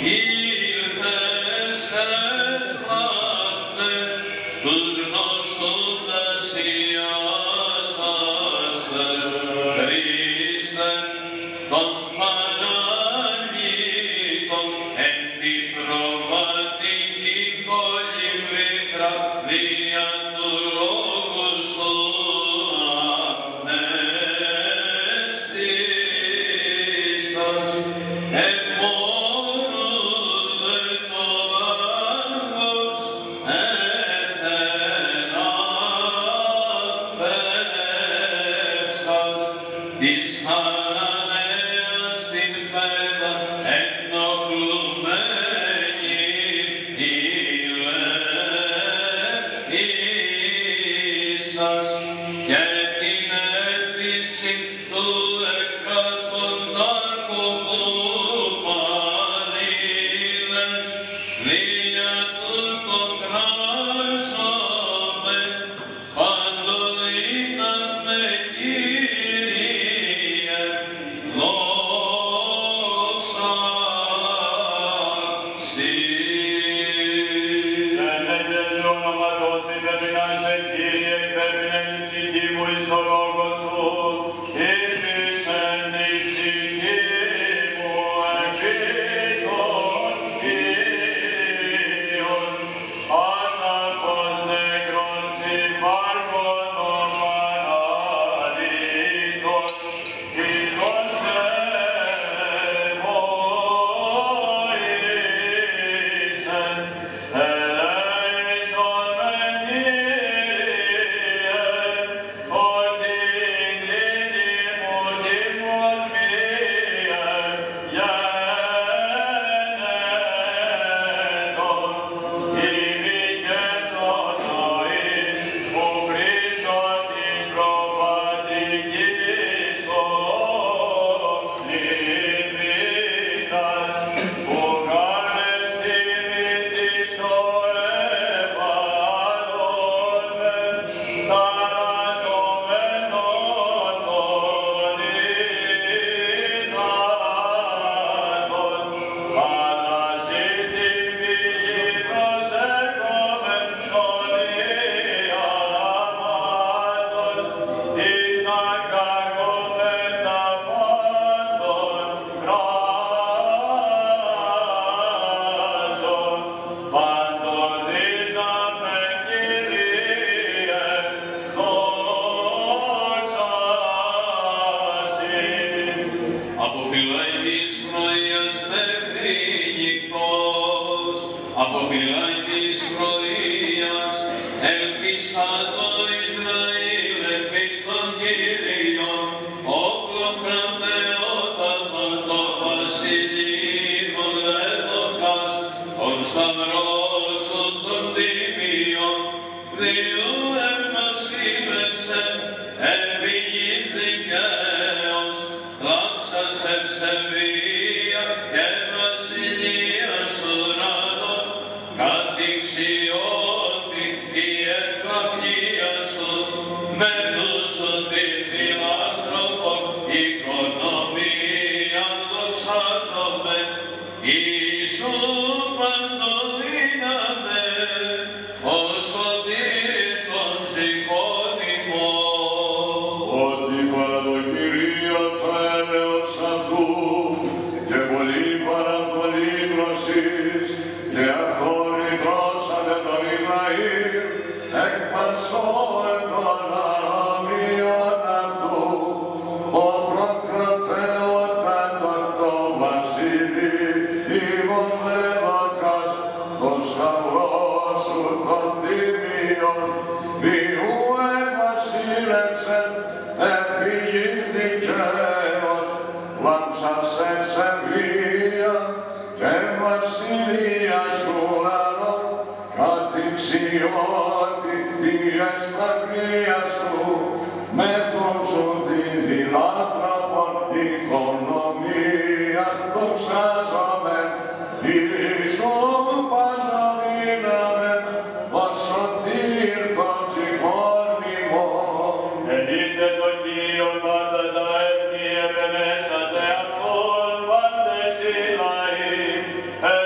Hey!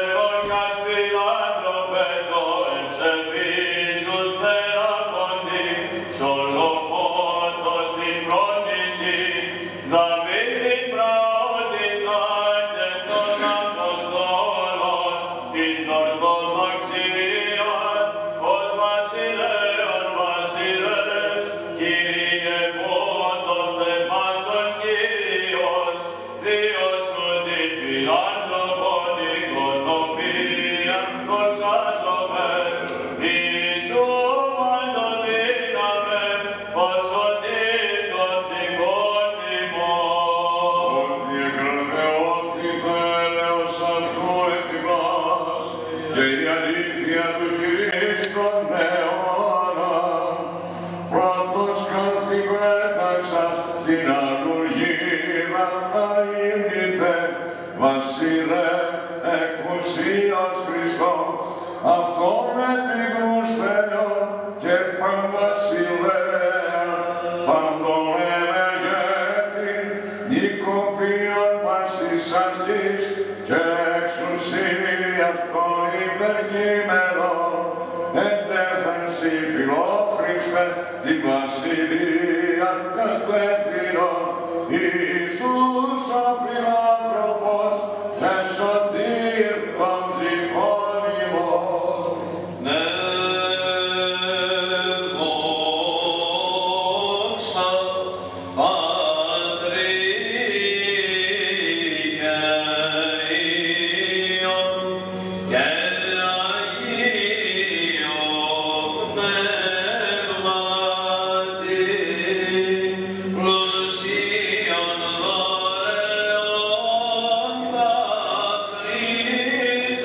και η αλήθεια του Κυρίου στον αιώνα. Πρώτος καθηγέταξας την αλουργίδα να ήμνητε, βασιλέ εκουσίας Χριστός, αυτόν επιγνωστέων και παντβασιλέα, παντών εμεγέτην, νικοποιών πάσης αρχής και εξουσίας των υπερκείμενων, εντέθεν σοι Φιλόχριστε τη βασιλεία κατεύθυνον, Ιησούς ο φιλάνθρωπος και σωτήρ των ψυχών ημών. Δόξα Πατρί και Υιόν και Αγίο Πνεύματι, πλουσίον δωρεών δάκρυ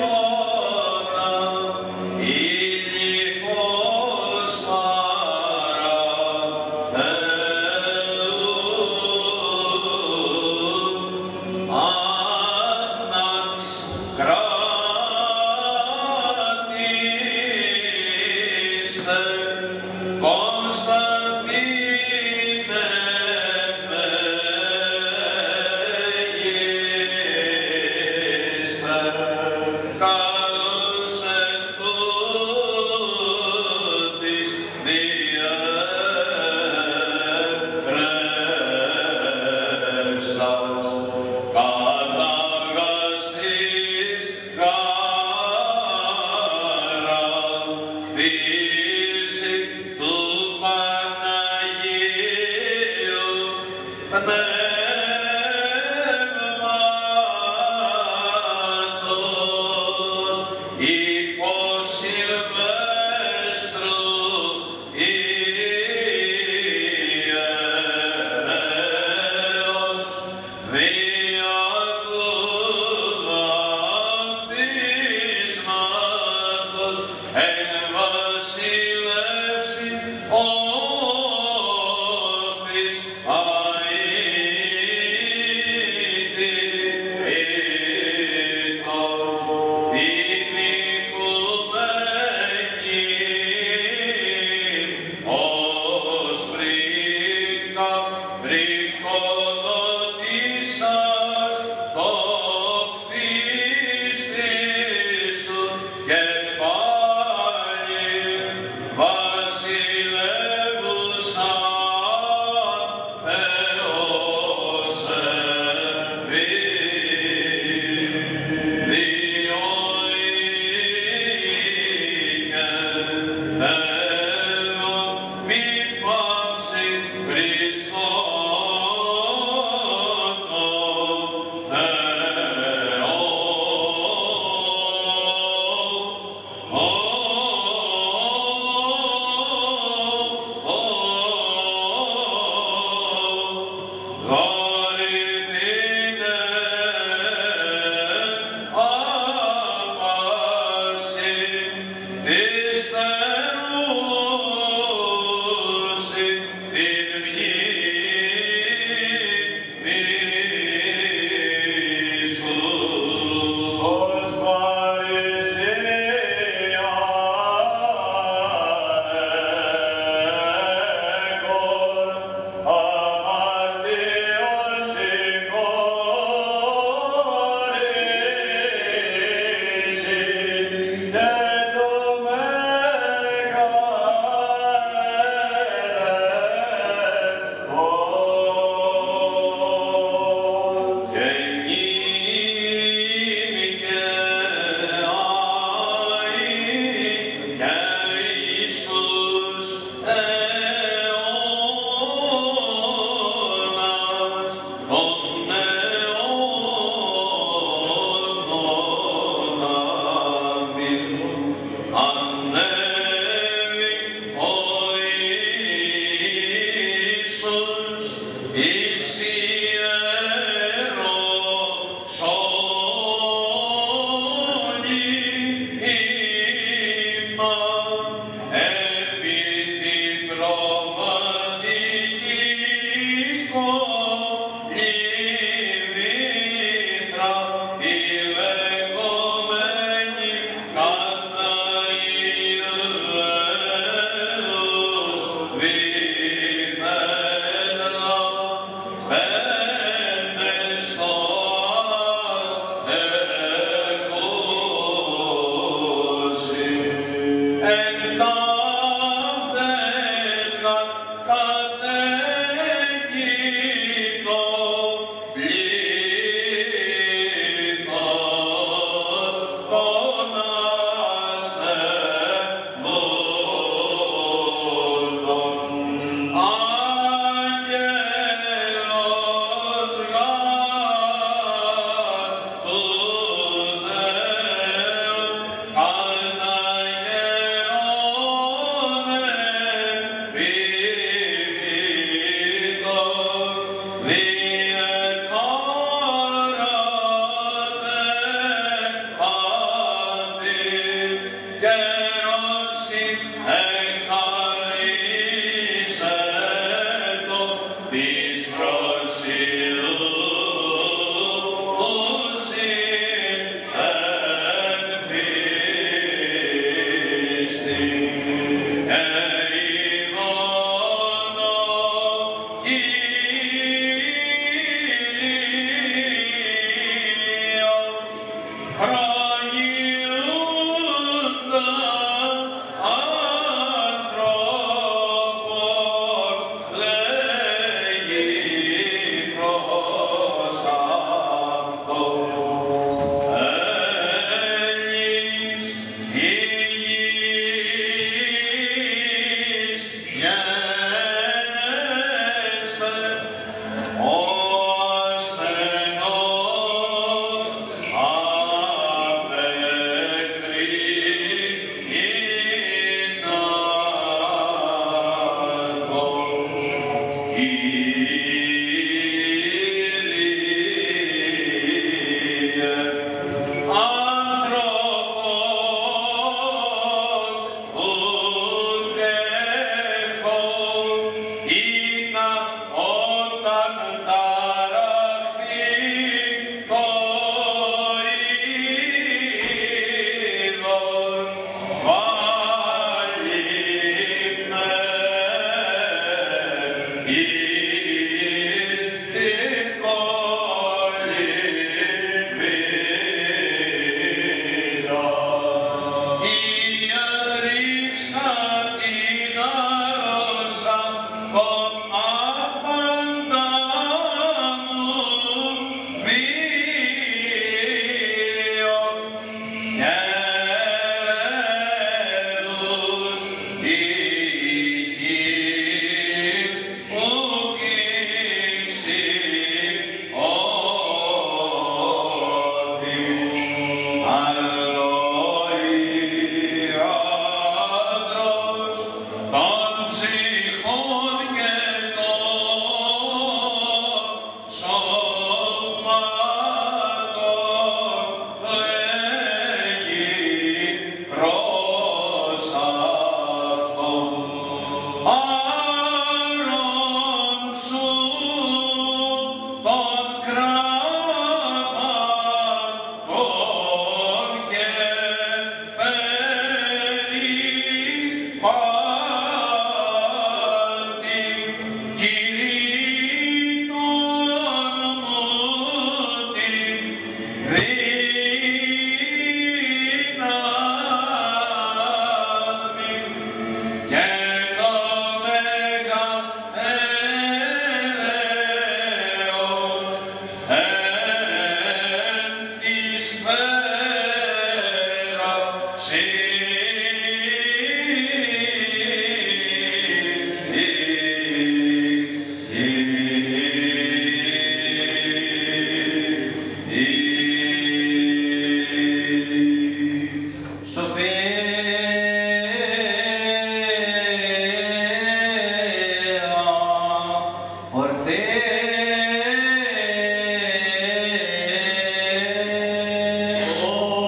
Oh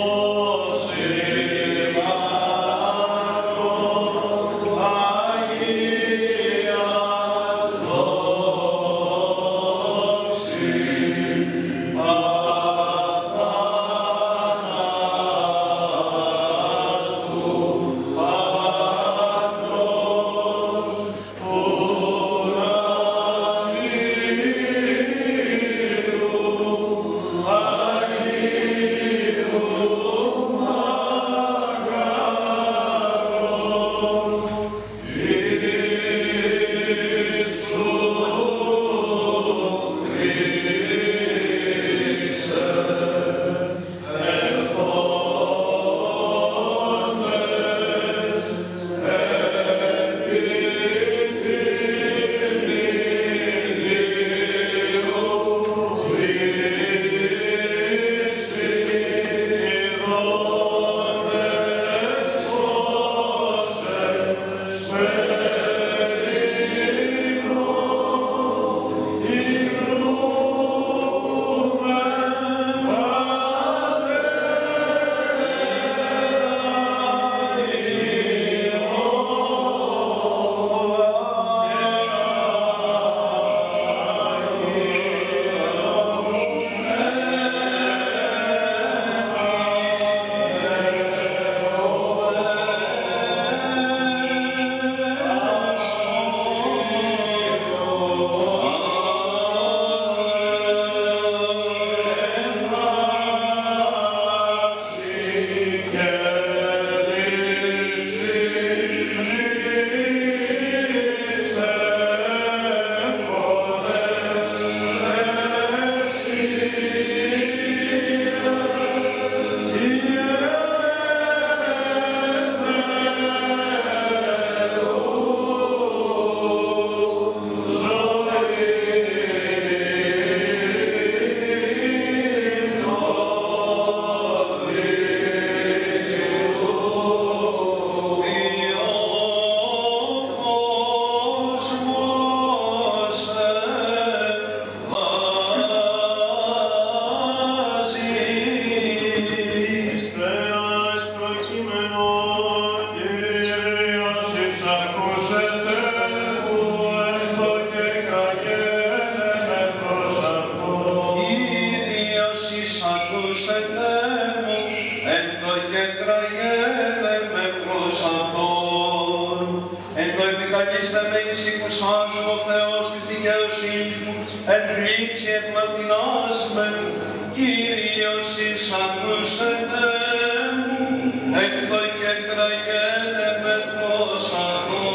Επαγγίστε με εις οικουσάς ο Θεός της δικαιοσύνης μου, εν θλίψη επλατινάς με, Κύριος εις ακούσετε μου, έκτο και τραγένε με προσαγώ.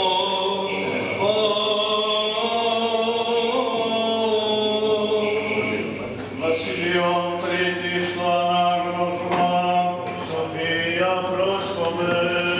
Βασιλειών τρίτης το ανάγνωσμα, Σοφία πρόσκομε.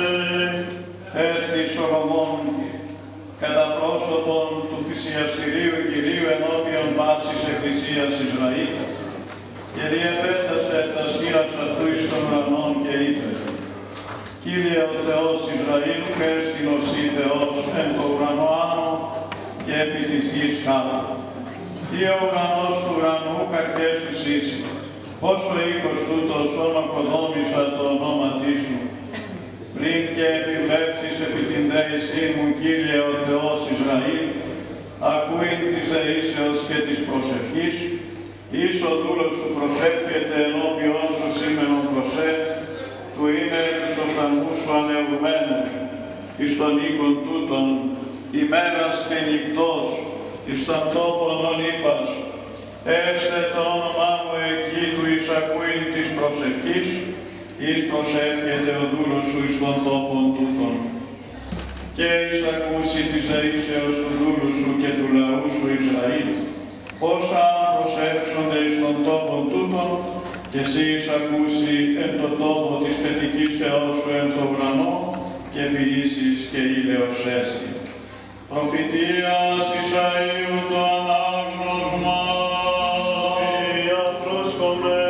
Έστι Σολομών, κατά πρόσωπον του θυσιαστηρίου Κυρίου ενώπιον πάσης Εκκλησίας Ισραήλ, και διεπέτασε τα σκύρας αυτού εις των ουρανών και είπε: Κύριε ο Θεός Ισραήλ, έστι οσί Θεός εν το ουρανό άνω και επί της γης κάτω. Τι ο ουρανός του ουρανού καρκέσεις ίσι, πόσο οίκος τούτος ονοκοδόμησα το ονόματί σου. Πριν και επιβλέψεις επί την δεησή μου, Κύριε ο Θεός Ισραήλ, ακούειν της δεήσεως και της προσευχής, εις ο δούλος σου προσεύχεται ενώπιον σου σήμερον προσέ, του είναι τους οφθαλμούς σου ανεωμένους, εις των οίκων τούτων, ημέρας και νυχτός, εις των τόπων ονείπας, έστε το όνομά μου εκεί του εις ακούειν της προσευχής, εις προσεύχεται ο δούλος σου εις των τόπων τούτων. Και εις ακούσει της δεήσεως του δούλου σου και του λαού σου Ισραήλ, πόσα προσεύξονται εις των τόπων τούτων, και εσύ εις ακούσει εν το τόπο της κατοικήσεώς σου εν το ουρανό, και ποιήσεις και ήλαιος έστι. Προφητείας Ισαΐου το ανάγνωσμα, Σοφία πρόσκομε.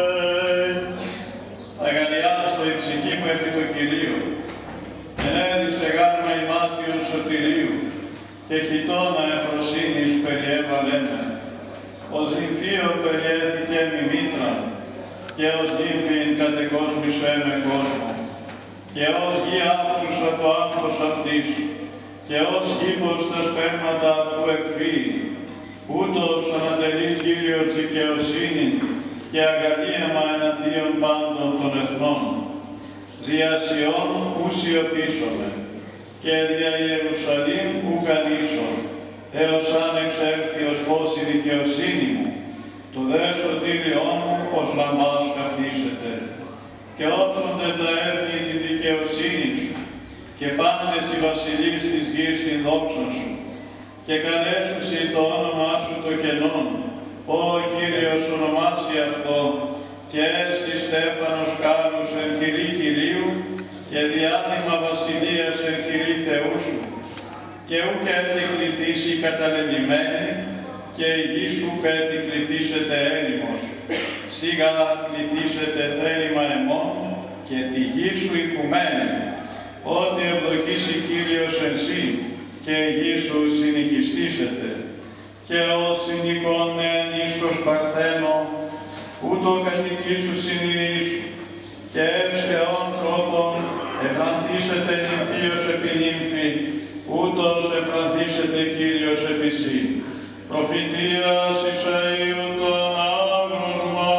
αγαλιάστο η ψυχή μου επί το Κυρίου, ενέδισε γάρμα ημάτιον σωτηρίου, και χιτώνα εφροσύνης περιέβαλέ με. Ως νυμφίο περιέθηκε μη μήτρα, και ως νύμφην κατεκόσμησε με κόσμο, και ως γη άφθουσα το άγχος αυτής, και ως κήπος τα σπέρματα αυτού εκφύει, ούτως ανατελεί Κύριος δικαιοσύνη και αγαλίαμα εναντίον πάντων των εθνών. Δια Σιών ου σιωπήσομαι, και δια Ιερουσαλήμ ου καλήσω, έως αν εξέλθει ως φως η δικαιοσύνη μου, το δε σωτήριόν μου ως λαμπάς καθίσεται. Και όψονται τα έθνη τη δικαιοσύνη σου, και πάντες οι βασιλείς της γης την δόξα σου, και καλέσουσι το όνομά σου το κενόν, ο Κύριος ονομάσει αυτό, και έσυ στέφανος κάλους εν κηρύ Κυρίου, και διάδημα βασιλείας εν κηρύ Θεού σου, και ουκ έτη κληθήσει καταλελειμμένη, και η γη σου ουκ έτη κληθήσετε έρημος, σίγα κληθήσετε θέλημα εμών, και τη γη σου οικουμένη, ότι ευδοκίσει Κύριος εν σύ, και η γη σου συνοικιστήσετε. Και ως συνοικόν εν εις το Σπαρθένο, ούτω κατοικήσου συνειρής, και εύσχεων τρόπων εφρανθήσετε νυμφίος επί νύμφη, ούτως εφρανθήσετε Κύριος επί σύ. Προφητείας Ισαΐου το ανάγνωσμα.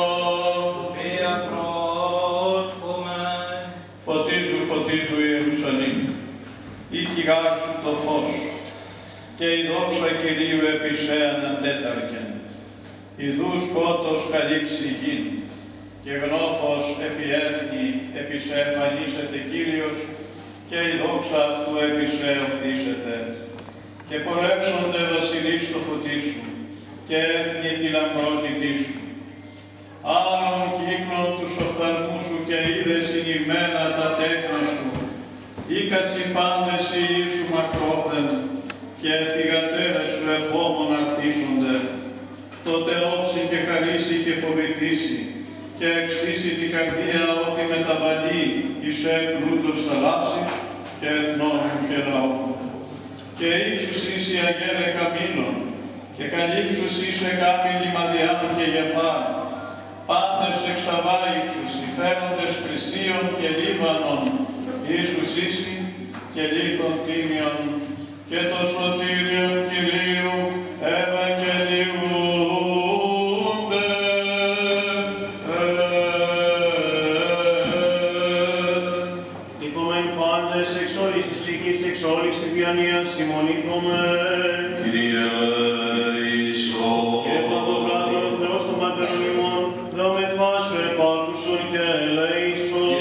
Σοφία πρόσκομε. Φωτίζου, φωτίζου Ιερουσαλήμ, ή κυγάρ σου το φως, και η δόξα Κυρίου επί σε ανατέταρκεν. Ιδού σκότος καλύψει γην, και γνώφος επί έθνη επί σε εμφανίσεται Κύριος, και η δόξα αυτού επί σε οφθήσεται. Και πορεύσονται βασιλείς στο φωτί σου, και έθνη τη λαμπρότητή σου. Άλλων κύκλων τους οφθαλμούς σου, και είδε συνημμένα τα τέκνα σου. Ήκασι πάντες οι εις σου μακρόθεν, και θυγατέρες σου επόμων αρθίσονται. Τότε όψει και χαρίσει και φοβηθήσει, και εξφύσει την καρδία ότι μεταβαλεί εις πλούτος θαλάσσης, και εθνών και λαών. Και ύψους είσαι αγέρε καμήλων, και καλύψους είσαι κάμοι λιμαδιάν και γεφάρ. Πάντες εξαβά ύψους, φέροντες πλησίων και λίβανων, ίσους ίσοι και λίθων τίμιων, και το σωτήριον Κυρίου ευαγγελιούνται. Υπομεν πάντες εξ όλης της ψυχής και εξ εξ όλης της διανοίας ημών είπομεν. Κύριε Ιησού, Κύριε Παντοκράτορ, ο Θεός των Πατέρων ημών, δεόμεθά σου επάκουσον και ελέησον.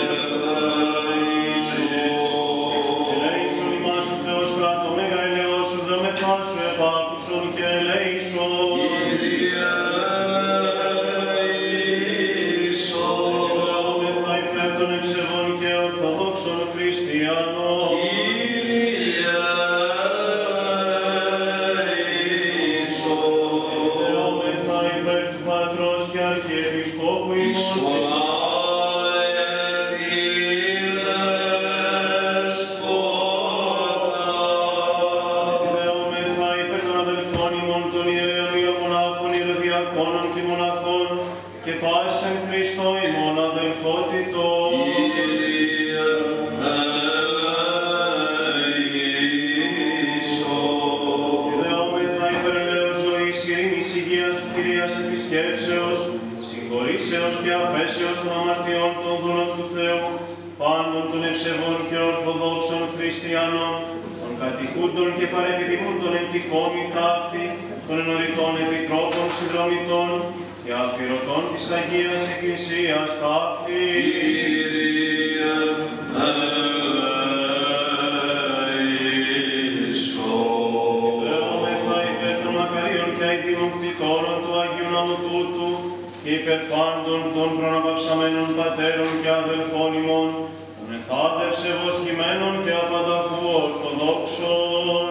Ελέησον ημάς ο Θεός κράτο μέγα ελαιός σου, δεόμεθά σου επάκουσον και ελέησον. Δεόμεθα υπέρ των ευσεβών και ορθοδόξων χριστιανών. Δεόμεθα υπέρ του Πατρός και Αρχιεπισκόπου ημών, δεόμεθα υπέρ των αδελφών ημών των ιερέων ιερομονάχων, ιεροδιακόνων και μοναχών και πάσεν Χριστό ημών αδελφότητος. Δεόμεθα υπέρ ελέος ζωής, ειρήνης, υγείας, σωτηρίας, επισκέψεως, συγχωρήσεως και αφέσεως των αμαρτιών των δούλων του Θεού, πάντων των ευσεβών και ορθοδόξων χριστιανών, των κατοικούντων και παρεπιδημούντων εν τη κόμη ταύτη, των ενωριτών επιτρόπων συνδρομητών και αφιερωτών της Αγίας Εκκλησίας ταύτη. Δεόμεθα υπέρ των μακαρίων και αηδήμων κτητόρων του Αγίου Ναού τούτου και υπέρ πάντων των προναπαυσαμένων πατέρων και αδελφών ημών, των εθάδευσε βοσκημένων και απανταχού ορθοδόξων.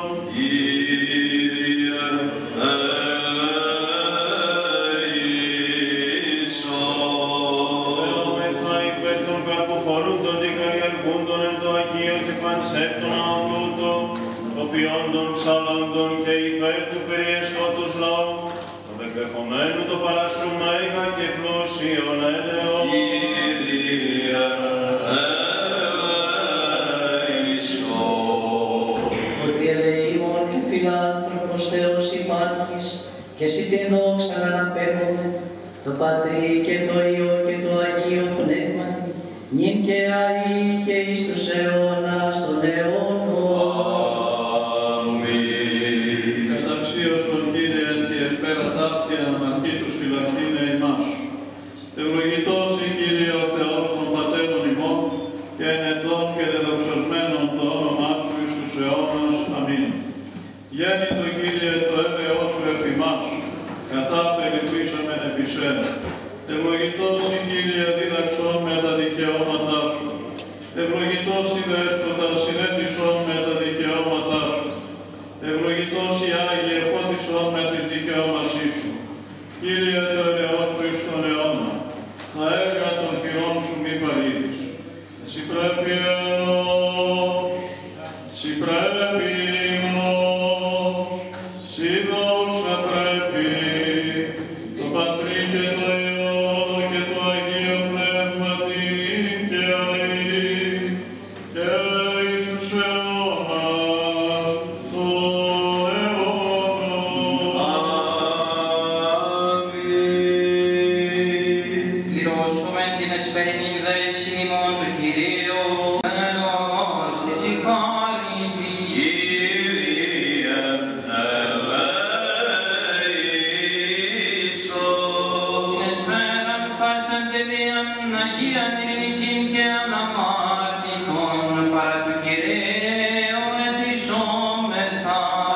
Δεόμεθα υπέρ των καρποφορούντων και καλλιεργούντων εν το Αγίο και πανσέπτων ναό τούτο, τοπιόντων, ψαλόντων και υπέρ του περιεστώτος λαού, των εκδεχομένου το παρασού μέγα και πλούσιον έλεον. Ότι ελεήμων και φιλάνθρωπος Θεός υπάρχεις και εσύ την δόξα να αναπέμπουμε, το Πατρί και το Υιό και το Αγίο Πνεύματι, νυν και αεί και εις τους αιώνας των αιώνων. Καταξίωσον Κύριε τη εσπέρα ταύτη αναμαρτή τους φυλαχθήνε ημάς. Ευλογητός η Κύριε ο Θεός των Πατέρων ημών και ενετών και δεδοξασμένων το όνομά σου εις τους αιώνας. Αμήν. Γέννητο Κύριε το έλεος σου εφ' ημάς, καθά περιπλήσαμεν επί σένα. Ευλογητός η Κύριε δίδαξον με τα δικαιώματά σου. Ευλογητός η Δέσποτα συνέτησον με τα δικαιώματά σου. Ευλογητός η Άγιε φώτισον με τις δικαιώμασής σου. Κύριε το έλεος σου εις τον αιώνα, τα έργα των χειρών σου μη παρείδεις. Εσύ πρέπει ενός, εσύ πρέπει ύμνος, εσύ δόξα πρέπει, το Πατρί και το Υιό και το Αγίο Πνεύματι και αεί και εις τους αιώνας των αιώνων. Πληρώσουμε την εσπερινή δέση ημών του Κυρίου, έλεος της ικάρητη. Την εσπέραν πάσαν τελείαν Αγίαν ειρηνικήν και αναμάρτητον παρά του Κυρίου ετισόμεθα.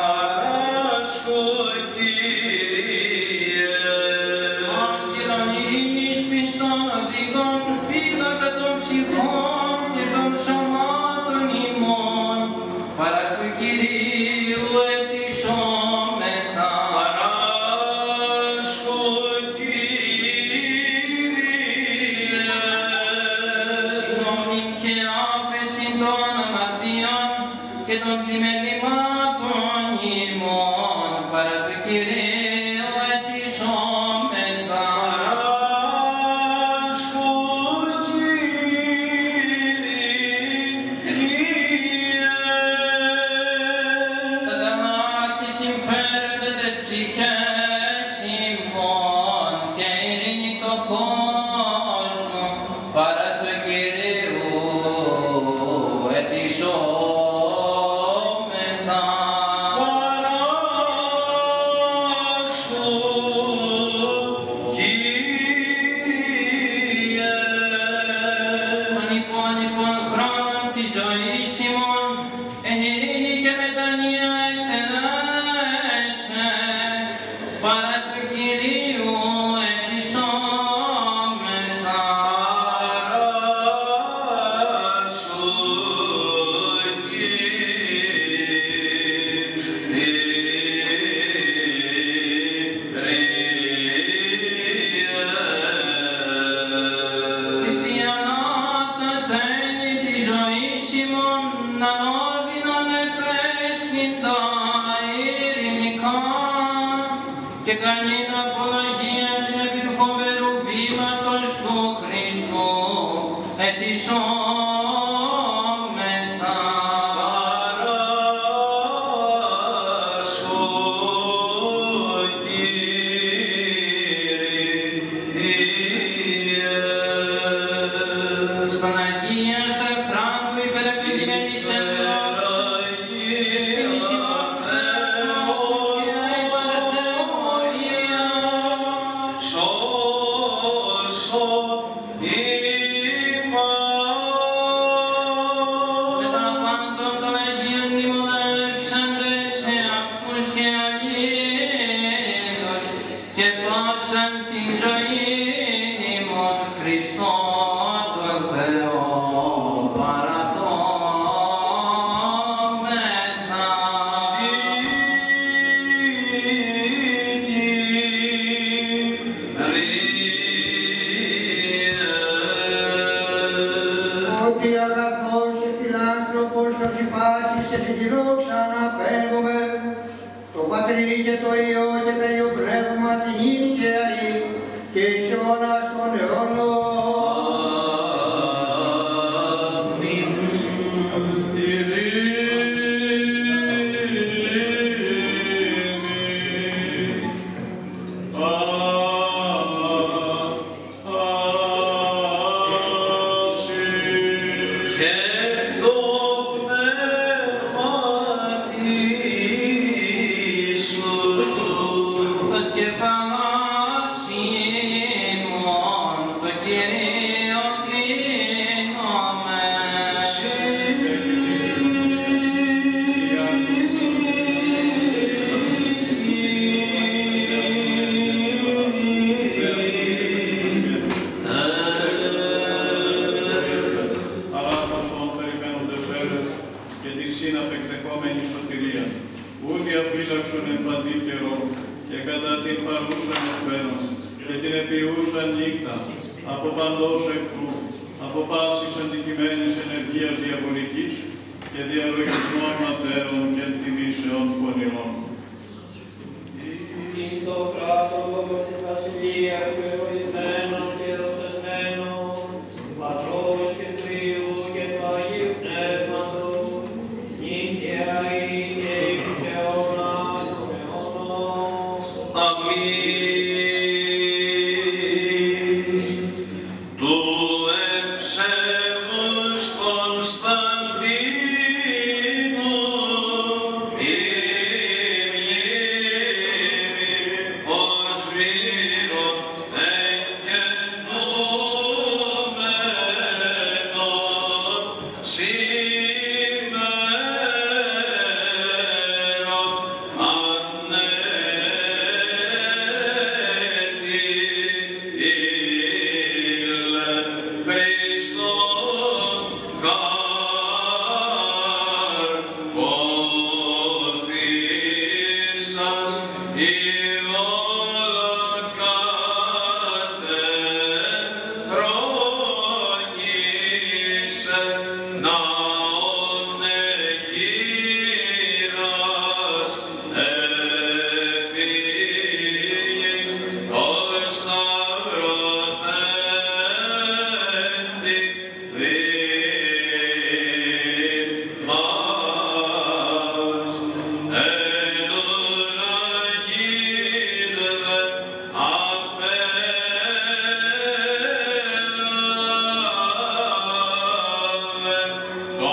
Άγγελον ειρήνης πιστών οδηγών φύλακα των ψυχών και των σωμάτων ημών παρά του Κυρίου ετισόμεθα. Συγγνώμη και άφεση των αμαρτιών και των πλημελημάτων ημών παρά του Κυρίου ετισόμεθα. Και συμφέρονται τες ψυχές ημών και ειρήνη το κόσμο παρά του Κυρίου ετισόμεθα. ημών, εν ειρήνη και μετανία εκτελέσε, παρά του Κυρίου ετισόμεθα. Και κάνει απολογία την επί του φοβερού βήματος του Χριστού, ετισόμεθα. Παράσχω, Κύριε. Της Παναγίας Αχράντου υπερεπληγμένης εντός, της φυλής ημών Θεού και αϊπαντευτέμωρια. Σώσον ημάς. Με τα πάντων των Αγίων μνημονεύσαντες σε αυτούς και αλλήλους και πάσαν την ζωήν ημών Χριστό τον Θεό παραθόμεθα. Ότι αγαθός και φιλάνθρωπος και συμπάθησε την τη δόξα να απέγουμε, το Πατρί και το Υιό και το Υιό Πνεύμα την ίδια και εις αιώνας των αιώνων. Και το πνεύματι σου. Το σκεφαλός ημών το Κυρίο κλείνομαι. Αλάθαστον περιμένοντες φέρε και δεξίν απεκτεκόμενη σωτηρία. Ούδη αφύλαξον εν παντή καιρό και κατά την παρούσαν εσπέρον και την επιούσαν νύχτα από παντός εχθρού, από πάσης αντικειμένης ενεργείας διαβολικής και διαλογισμών ματέων και εκτιμήσεων πονηρών. Το κράτος της βασιλείας σου ευλογημένον και δοξασμένον, του Πατρός και του Υιού και του Αγίου Πνεύματος, νυν και αεί και εις αιώνας των αιώνων. Αμήν. Του ευσέβους Κωνσταντίνου η μνήμη ως μύρον εγκαινούμενον σήμερον το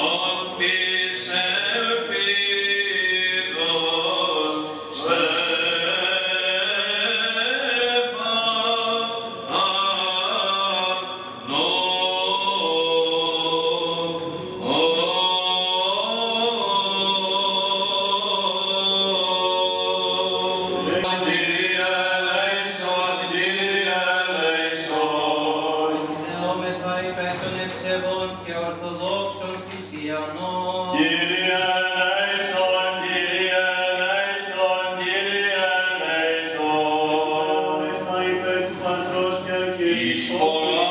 Αγίων και Ορθοδόξων Χριστιανών. Κύριε ελέησον, Κύριε ελέησον, Κύριε ελέησον. Μέσα υπέρ του Πατρός και Αρχιεπισκόπου. Εις πολλά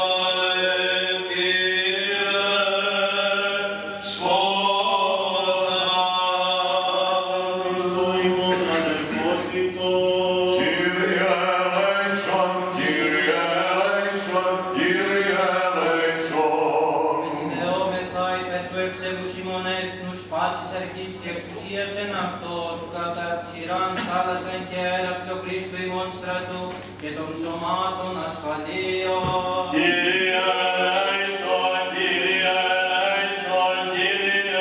Χριστό ημών αδελφότητος. Κύριε ελέησον, Κύριε ελέησον, Κύριε ελέησον. Δεόμεθα υπέρ του ευσεβούς ημών έθνους πάσης αρχής και εξουσίας εν αυτό, του κατά τσιράν θάλασσαν και αέρα του Χριστού ημών στρατού και των σωμάτων ασφαλείων. Κύριε ελέησον, Κύριε ελέησον, Κύριε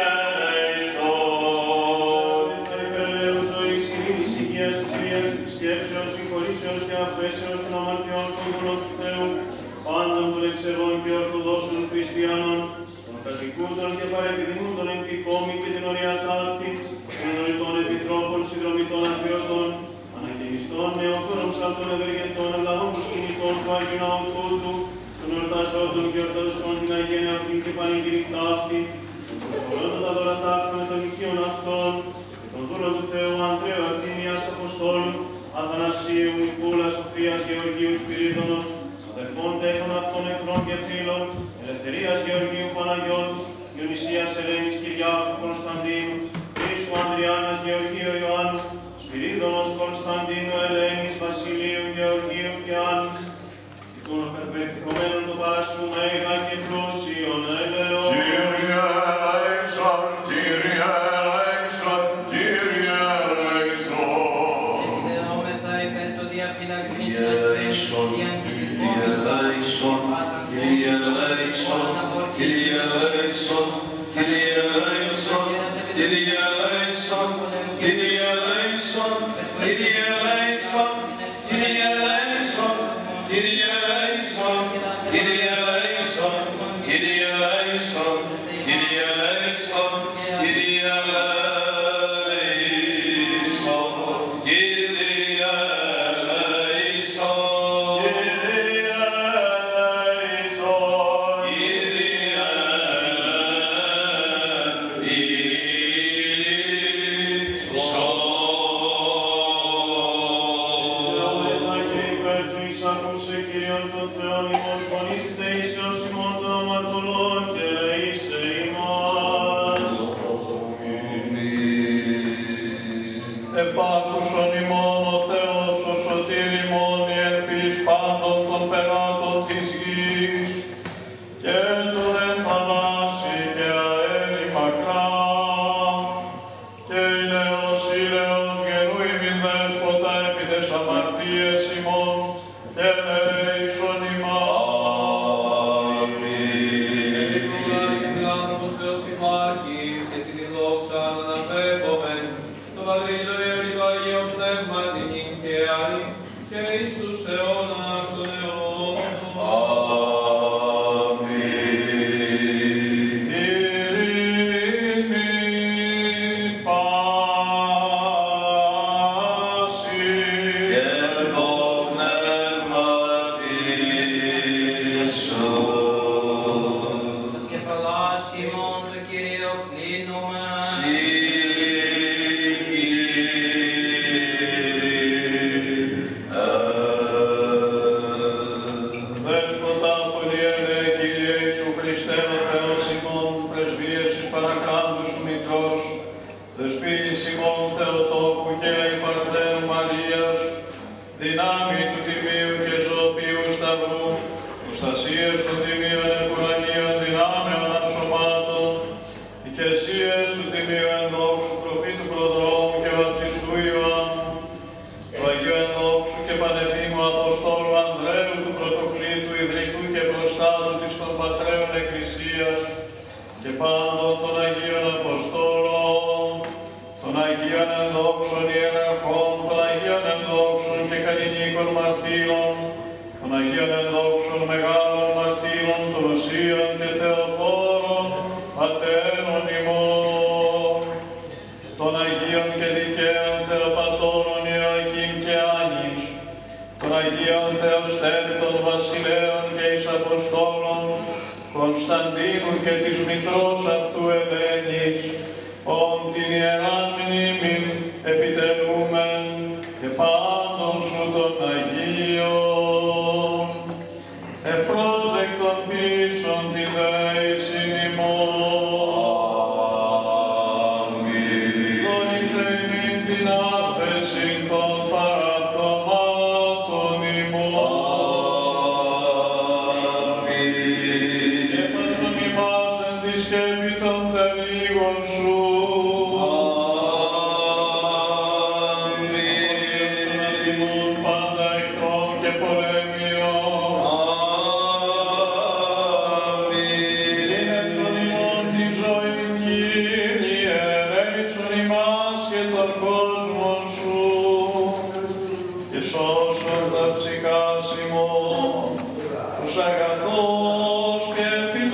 ελέησον. Θα υπερλέω ζωής, ειρήνης, υγείας, σωτηρίας, επισκέψεως, συγχωρήσεως και αφέσεως των αμαρτιών των δούλων του Θεού, πάντων των ευσεβών και ορθοδόξων χριστιανών, των κατοικούντων και παρεπιδημούντων εν τη κόμη και την οριακά αυτή, των ενωριτών επιτρόπων, συνδρομητών αφιωτών, ανακαινιστών, νεόφερων ψαλτών ευεργετών, ευλαγών του σκηνικών του Αγίου Ναού τούτου, των εορταζόντων και εορταζών την Αγία Νεαυτή και πανηγυρικά αυτή, των προσφορώντων τα δωρατά με των οικείων αυτών, και των δούλων του Θεού Ανδρέου Ευθυμίας Αποστόλου, Αθανασίου, Νικούλα, Σοφίας, Γεωργίου, Σπυρίδωνος, αδελφών τέχων αυτών εχθρών και φίλων, Ελευθερίας Γεωργίου Παναγιώτου, Διονυσίας Ελένης Κυριάκου Κωνσταντίνου, Χρήστου Ανδριάννας Γεωργίου Ιωάννου, Σπυρίδωνος Κωνσταντίνου Ελένης Βασιλείου Γεωργίου και Άννης, των απερπεριφικομένων το παρασού μέγα και πλούσιον έλεον. Κύριε ελέησον, Κύριε ελέησον, Κύριε ελέησον. Δεόμεθα υπέρ το διαφυλακτήν Κύριε ελέησον, Κύριε ελέησον, Κύριε ελέησον, Κύριε ελέησον, Κύριε ελέησον, Κύριε ελέησον, Κύριε ελέησον, Κύριε ελέησον, Κύριε ελέησον, Κύριε ελέησον, Κύριε ελέησον, Κύριε ελέησον, Κύριε ελέησον, Κύριε ελέησον, Κύριε Λαούδα και υπέρ του εισάκουσε Κύριον των Θεών ημών φωνής της δεήσεως ημών των αμαρτωλών και ελεήσε ημάς. Επάκουσον ημών ο Θεός, ο σωτήρ ημών, η ελπίς πάντων των πελάτων της γης, και τον εν θαλάσσι και αέρι μακρά, και ηλαίος γενού ημιν δέσποτα επί τες αμαρτίες ημών, και ελέησον ημάς. Άνθρωπος Θεός υπάρχεις και στην δόξα αναπέμπομεν, το Πατρίδο Υιό το Αγίο Πνεύμα την νύν και αή, και εις τους αιώνας των αιώνων. Ειρήνη πάση. Τας κεφαλάς ημών το Κύριο κλείνουμε. Δέσποτα πολυέλε, Κύριε Ιησού Χριστέ, ο Θεός ημών, πρεσβείες εις παρακράτου σου Μητρός, δεσποίνης ημών Θεοτόκου και υπαρθένου Μαρίας, δυνάμει του Τιμίου και ζωοποιού Σταυρού, προστασίες των Τιμίων Επουρανίων δυνάμεων ανσωμάτων, οικεσίες του Τιμίου ενδόξου προφήτου Προδρόμου και βαπτιστού Ιωάννου, του Αγίου ενδόξου και πανεφήμου Αποστόλου Ανδρέου του Πρωτοκλήτου Ιδρυτού και προστάτου της των Πατραίων Εκκλησίας και πάντων των Αγίων Αποστόλων, των Αγίων ενδόξων ιεραρχών, των Αγίων ενδόξων και καλλινίκων μαρτύρων, των Αγίων ενδόξων μεγάλων μαρτύρων, των Οσίων και Θεοφόρων, πατέρων ημών, των Αγίων και δικαίων Θεοπατώρων Ιωακήμ και Άνης, των Αγίων Θεοστέπτων Βασιλέων και εις Αποστόλων, Κωνσταντίνου Καΐνου και της μητρός αυτού Ελένης, ον την ιεράν μνήμην επιτελούμεν και πάντων σου των Αγίων. Ευπρόσδεκτον πίσων τη δέησιν ημών. Δόνησε ημίν την άφεση των παραπτωμάτων ημών. Σκέπασον ημάς εν τη σκέπη των τελίγων σου. Πάντα εχθρών και πολέμιων. Γένεψον ημών την ζωή, Κύριε, ελέησον ημάς και τον κόσμον σου, και σώσον τα ψυχάς ημών, τους αγαθός και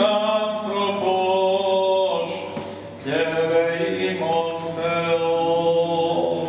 φιλάνθρωπος και ελεήμων Θεός.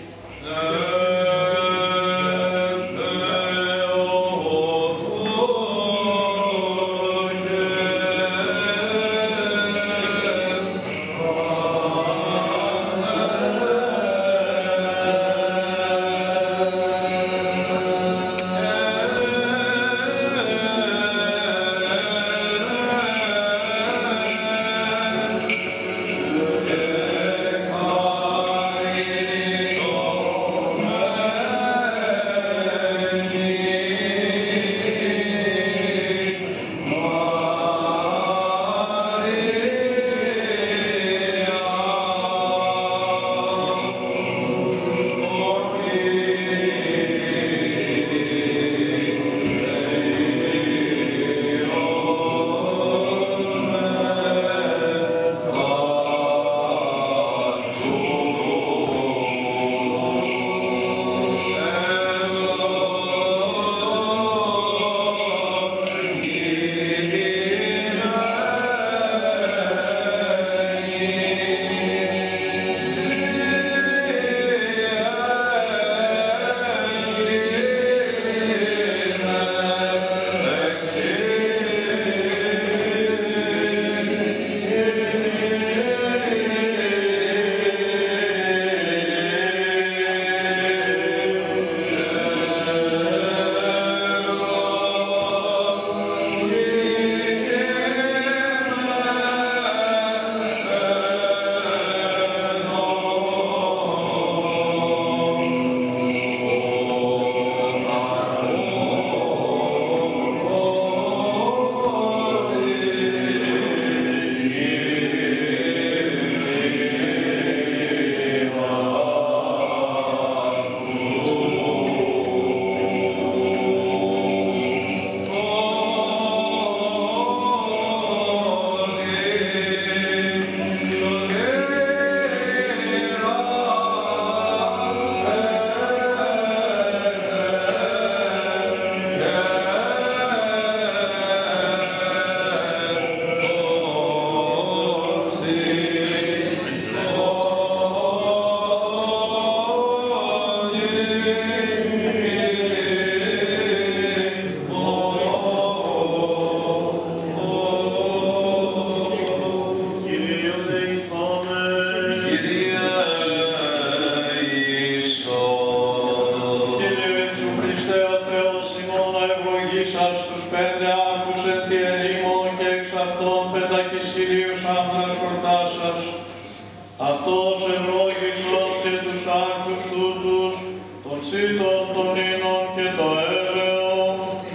Αυτός ευλόγησον και τους άκρους τούτους, των σύντων των ίνων και το έλεον,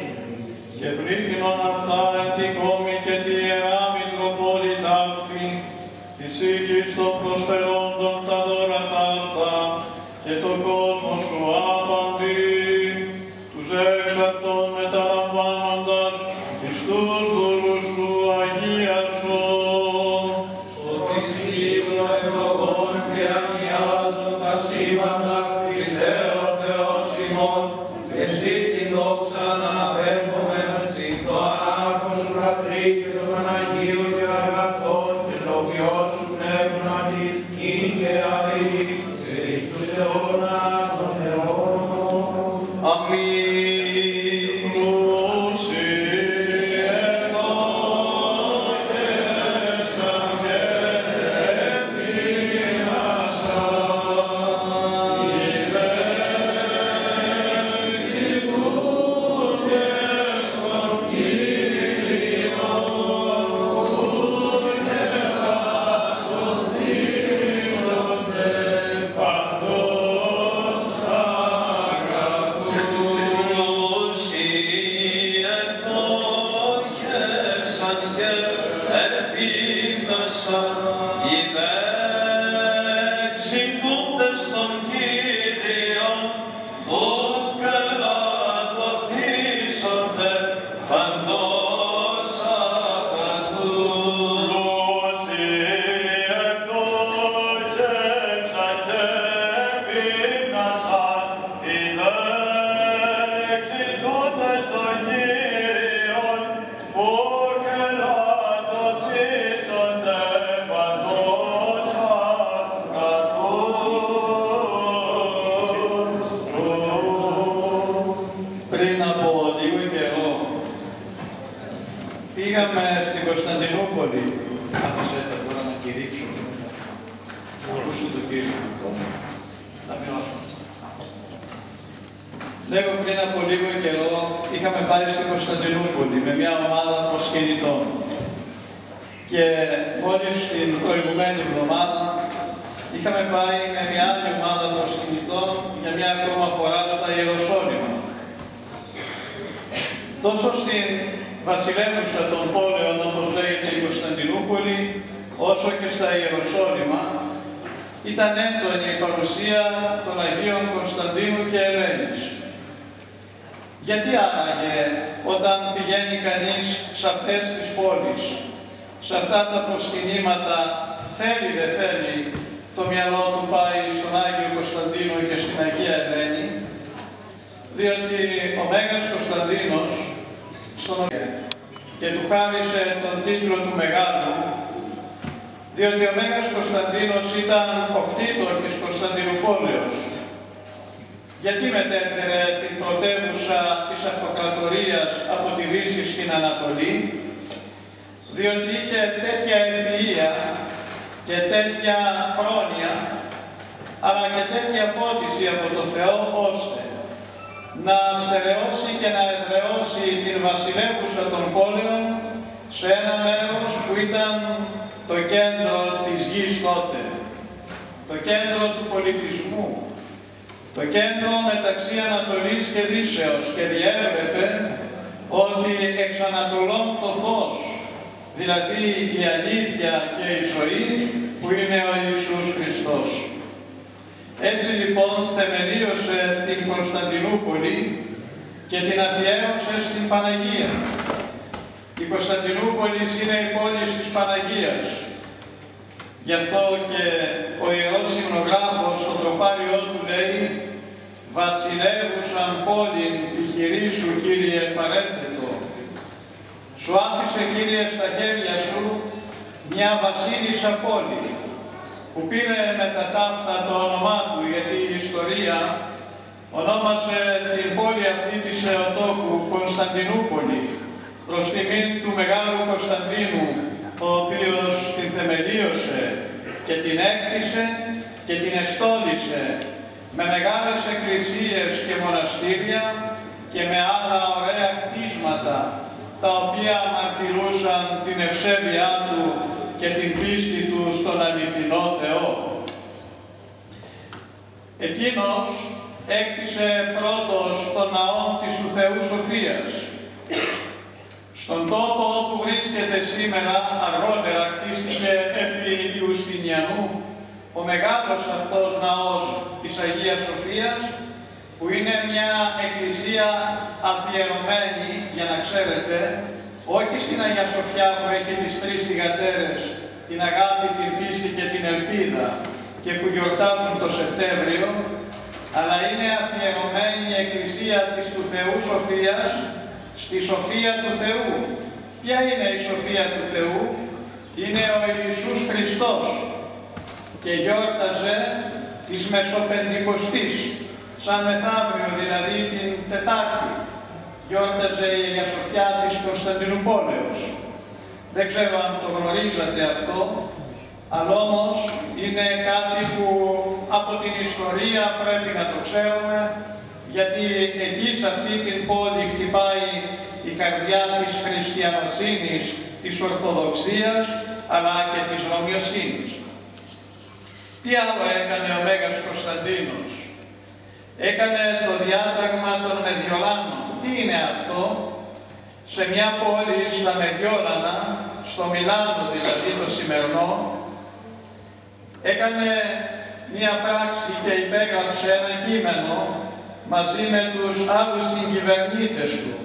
και πλήθυνον αυτά εν τη κόμη και τη Ιερά Μητροπόλητα αυτή, της οίκης των προσφερόντων τα δώρα αυτά, και τον κόσμο σου άπαντη, τους εξ αυτών μεταλαμβάνοντας εις τους δούλους του αγίασον. Ότι σύμβουλο ευλογών και αγιάζων τα σύμπαντα, Χριστέ ο Θεός ημών, εσύ την δόξα να αναπέμπομεν, εσύ το ανάρχος σου Πατρί και το Παναγίου και αγαθών και το ποιό σου πνεύματι, και αλληλή επίδασαν οι δεξιτούντες των Κύριων, που καλά το θύσονται παντός αγαθού. Πριν από λίγο καιρό πήγαμε στην Κωνσταντινούπολη. Άφησε τα τώρα να κηρύξω. Να ακούσω το Κύριο. Να μειώσω. Λέγω πριν από λίγο καιρό είχαμε πάει στην Κωνσταντινούπολη με μια ομάδα προσκυνητών. Και μόλις την προηγουμένη εβδομάδα είχαμε πάει με μια άλλη ομάδα προσκυνητών για μια ακόμα φορά στα Ιεροσόλυμα. Τόσο στην βασιλεύουσα των πόλεων, όπως λέγεται η Κωνσταντινούπολη, όσο και στα Ιεροσόλυμα, ήταν έντονη η παρουσία των Αγίων Κωνσταντίνου και Ελένης. Γιατί άραγε όταν πηγαίνει κανείς σε αυτές τις πόλεις, σε αυτά τα προσκυνήματα, θέλει δεν θέλει, το μυαλό του πάει στον Άγιο Κωνσταντίνο και στην Αγία Ελένη, διότι ο Μέγας Κωνσταντίνος και του χάρισε τον τίτλο του Μεγάλου, διότι ο Μέγας Κωνσταντίνος ήταν ο κτήτορ της Κωνσταντινούπολεως. Γιατί μετέφερε την πρωτεύουσα της αυτοκρατορίας από τη Δύση στην Ανατολή, διότι είχε τέτοια ευφυΐα και τέτοια πρόνοια, αλλά και τέτοια φώτιση από το Θεό, ώστε να στερεώσει και να εδραιώσει την βασιλεύουσα των πόλεων σε ένα μέρος που ήταν το κέντρο της γης τότε, το κέντρο του πολιτισμού, το κέντρο μεταξύ Ανατολής και Δύσεως, και διέβλεπε ότι εξ Ανατολών το φως, δηλαδή η αλήθεια και η ζωή που είναι ο Ιησούς Χριστός. Έτσι λοιπόν θεμελίωσε την Κωνσταντινούπολη και την αφιέρωσε στην Παναγία. Η Κωνσταντινούπολη είναι η πόλη της Παναγίας. Γι' αυτό και ο Ιερός Υμνογράφος στο τροπάριό του λέει «Βασιλεύουσαν πόλην τη χειρή σου, Κύριε, παρένθετο. Σου άφησε, Κύριε, στα χέρια σου μια βασίλισσα πόλη, που πήρε με τα ταύτα το όνομά του, γιατί η ιστορία ονόμασε την πόλη αυτή της Θεοτόκου Κωνσταντινούπολη, προς τιμήν του Μεγάλου Κωνσταντίνου, ο οποίος την θεμελίωσε και την έκτισε και την εστόλισε με μεγάλες εκκλησίες και μοναστήρια και με άλλα ωραία κτίσματα, τα οποία μαρτυρούσαν την ευσέβειά του και την πίστη του στον αληθινό Θεό. Εκείνος έκτισε πρώτος τον ναό της του Θεού Σοφίας. Στον τόπο όπου βρίσκεται σήμερα, αργότερα κτίστηκε επί Ιουστινιανού, ο μεγάλος αυτός ναός της Αγίας Σοφίας, που είναι μια εκκλησία αφιερωμένη, για να ξέρετε, όχι στην Αγία Σοφιά που έχει τις τρεις θυγατέρες, την αγάπη, την πίστη και την ελπίδα, και που γιορτάζουν το Σεπτέμβριο, αλλά είναι αφιερωμένη η εκκλησία της του Θεού Σοφίας στη Σοφία του Θεού. Ποια είναι η Σοφία του Θεού? Είναι ο Ιησούς Χριστός, και γιόρταζε της Μεσοπεντηκοστής, σαν μεθαύριο, δηλαδή την Τετάρτη, γιόρταζε η Αγία Σοφιά της Κωνσταντινούπολεως. Δεν ξέρω αν το γνωρίζατε αυτό, αλλά όμως είναι κάτι που από την ιστορία πρέπει να το ξέρουμε, γιατί εκεί σε αυτή την πόλη χτυπάει η καρδιά της χριστιανοσύνης, της Ορθοδοξίας, αλλά και της Ρωμιοσύνης. Τι άλλο έκανε ο Μέγας Κωνσταντίνος? Έκανε το διάταγμα των Μεδιολάνων. Τι είναι αυτό? Σε μια πόλη στα Μεδιόλανα στο Μιλάνο δηλαδή το σημερινό, έκανε μία πράξη και υπέγραψε ένα κείμενο μαζί με τους άλλους συγκυβερνήτες του,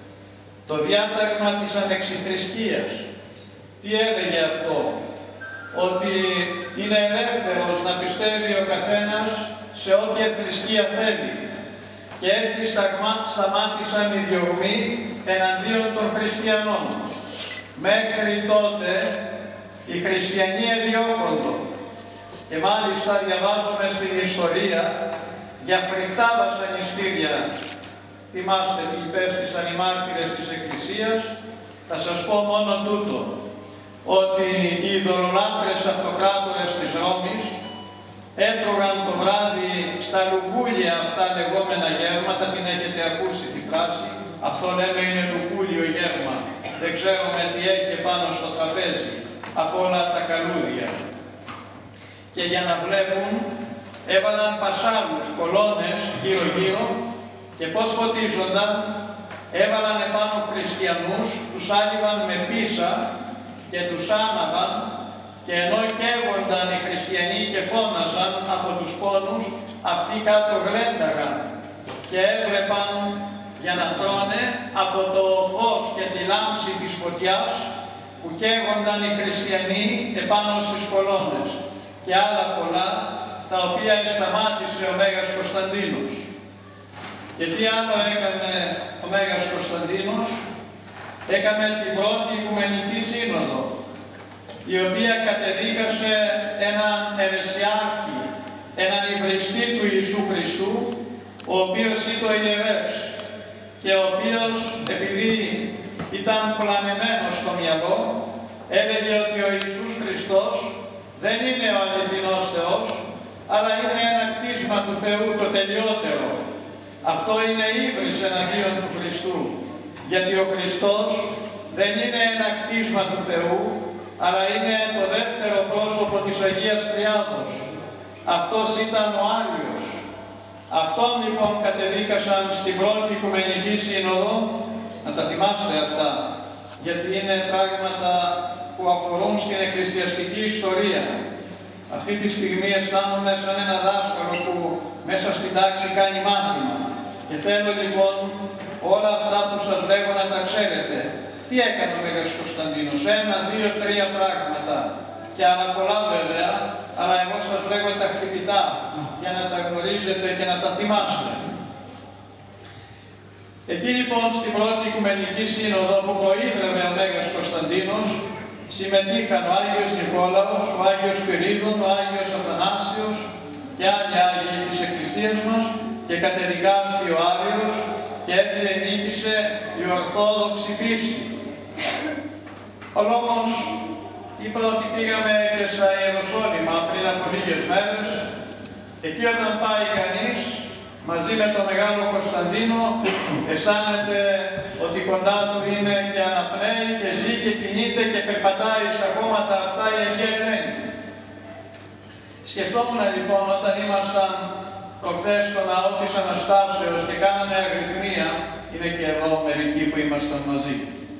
το διάταγμα της ανεξιθρησκείας. Τι έλεγε αυτό? Ότι είναι ελεύθερος να πιστεύει ο καθένας σε όποια θρησκεία θέλει. Και έτσι σταμάτησαν οι διωγμοί εναντίον των χριστιανών. Μέχρι τότε οι χριστιανοί εδιώκοντο. Και μάλιστα διαβάζουμε στην ιστορία για φρικτά βασανιστήρια. Θυμάστε τι υπέστησαν οι μάρτυρες της Εκκλησίας. Θα σας πω μόνο τούτο, ότι οι ειδωλολάτρες αυτοκράτορες της Ρώμης έτρωγαν το βράδυ στα λουκούλια αυτά λεγόμενα γεύματα. Την έχετε ακούσει τη φράση? Αυτό λέμε είναι λουκούλιο γεύμα. Δεν ξέρουμε τι έχει πάνω στο τραπέζι από όλα τα καλούδια. Και για να βλέπουν έβαλαν πασάλους, κολόνες γύρω-γύρω και πώς φωτίζονταν? Έβαλαν επάνω χριστιανούς, τους άνοιβαν με πίσα και τους άναβαν, και ενώ καίγονταν οι χριστιανοί και φώναζαν από τους πόνους, αυτοί κάτω γλένταγαν και έβλεπαν για να τρώνε από το φως και τη λάμψη της φωτιάς που καίγονταν οι χριστιανοί επάνω στις κολόνες, και άλλα πολλά, τα οποία σταμάτησε ο Μέγας Κωνσταντίνος. Και τι άλλο έκανε ο Μέγας Κωνσταντίνος? Έκαμε την πρώτη Οικουμενική Σύνοδο, η οποία κατεδίκασε έναν αιρεσιάρχη, έναν υβριστή του Ιησού Χριστού, ο οποίος ήταν ιερεύς και ο οποίος, επειδή ήταν πλανεμένος στο μυαλό, έλεγε ότι ο Ιησούς Χριστός δεν είναι ο αληθινός Θεός, αλλά είναι ένα κτίσμα του Θεού, το τελειότερο. Αυτό είναι ύβρις εναντίον του Χριστού, γιατί ο Χριστός δεν είναι ένα κτίσμα του Θεού, αλλά είναι το δεύτερο πρόσωπο της Αγίας Τριάδος. Αυτός ήταν ο Άγιος. Αυτόν λοιπόν κατεδίκασαν στην πρώτη Οικουμενική Σύνοδο, να τα θυμάστε αυτά, γιατί είναι πράγματα που αφορούν στην εκκλησιαστική ιστορία. Αυτή τη στιγμή αισθάνομαι σαν ένα δάσκαλο που μέσα στην τάξη κάνει μάθημα. Και θέλω λοιπόν όλα αυτά που σας λέγω να τα ξέρετε. Τι έκανε ο Μέγας Κωνσταντίνος? 1, 2, 3 πράγματα. Και άλλα πολλά βέβαια, αλλά εγώ σας λέγω τα χτυπητά για να τα γνωρίζετε και να τα θυμάστε. Εκεί λοιπόν στην πρώτη Οικουμενική Σύνοδο που προείδρευε ο Μέγας Κωνσταντίνος, συμμετείχαν ο Άγιος Νικόλαος, ο Άγιος Πυρίδων, ο Άγιος Αθανάσιος και άλλοι Άγιοι της Εκκλησίας μας, και κατεδικάστηκε ο Άριος, και έτσι ενίκησε η Ορθόδοξη πίστη. Ο λόγος είπα ότι πήγαμε και στα Ιεροσόλυμα πριν από λίγες μέρες. Εκεί όταν πάει κανείς μαζί με τον Μεγάλο Κωνσταντίνο, αισθάνεται ότι κοντά του είναι και αναπνέει και ζει και κινείται και περπατάει στα κόμματα αυτά η Αγία Ελένη. Σκεφτόμουν λοιπόν όταν ήμασταν προχθές στο ναό της Αναστάσεως και κάνανε αγρυπνία, είναι και εδώ μερικοί που ήμασταν μαζί.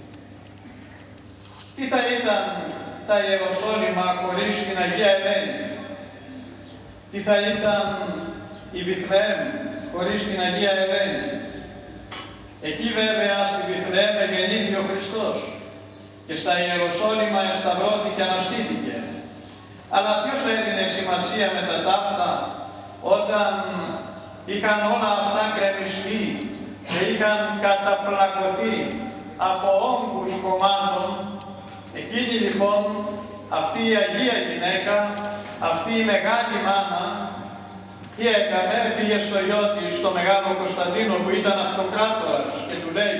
Τι θα ήταν τα Ιεροσόλυμα χωρίς την Αγία Ελένη? Τι θα ήταν η Βιθλεέμ χωρίς την Αγία Ελένη? Εκεί βέβαια στη Βιθλεέμ γεννήθη ο Χριστός και στα Ιεροσόλυμα εσταυρώθηκε, αναστήθηκε. Αλλά ποιος έδινε σημασία με τα ταύτα όταν είχαν όλα αυτά γκρεμιστεί και είχαν καταπλακωθεί από όγκους κομμάτων? Εκείνη λοιπόν, αυτή η Αγία γυναίκα, αυτή η μεγάλη μάνα, τι έκανε? Πήγε στο γιο της, στο Μεγάλο Κωνσταντίνο που ήταν αυτοκράτορας, και του λέει: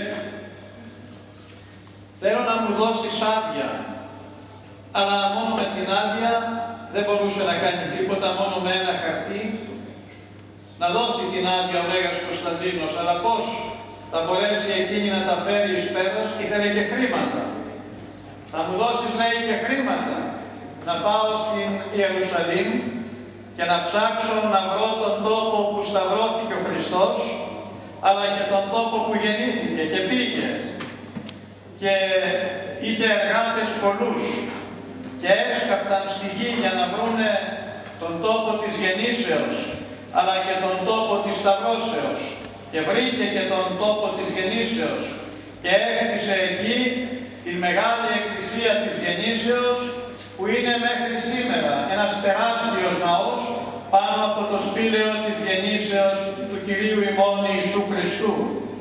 θέλω να μου δώσεις άδεια. Αλλά μόνο με την άδεια δεν μπορούσε να κάνει τίποτα, μόνο με ένα χαρτί. Να δώσει την άδεια ο Μέγας Κωνσταντίνος, αλλά πώς θα μπορέσει εκείνη να τα φέρει εις πέρας? Ήθελε και χρήματα. Θα μου δώσεις, λέει, και χρήματα, να πάω στην Ιερουσαλήμ και να ψάξω να βρω τον τόπο που σταυρώθηκε ο Χριστός, αλλά και τον τόπο που γεννήθηκε, και πήγε. Και είχε εργάτες πολλούς και έσκαφταν στη γη για να βρούνε τον τόπο της γεννήσεως, αλλά και τον τόπο της σταυρώσεως. Και βρήκε και τον τόπο της γεννήσεως και έκτισε εκεί τη μεγάλη εκκλησία της γεννήσεως, που είναι μέχρι σήμερα ένας τεράστιος ναός πάνω από το σπήλαιο της γεννήσεως του Κυρίου ημών Ιησού Χριστού.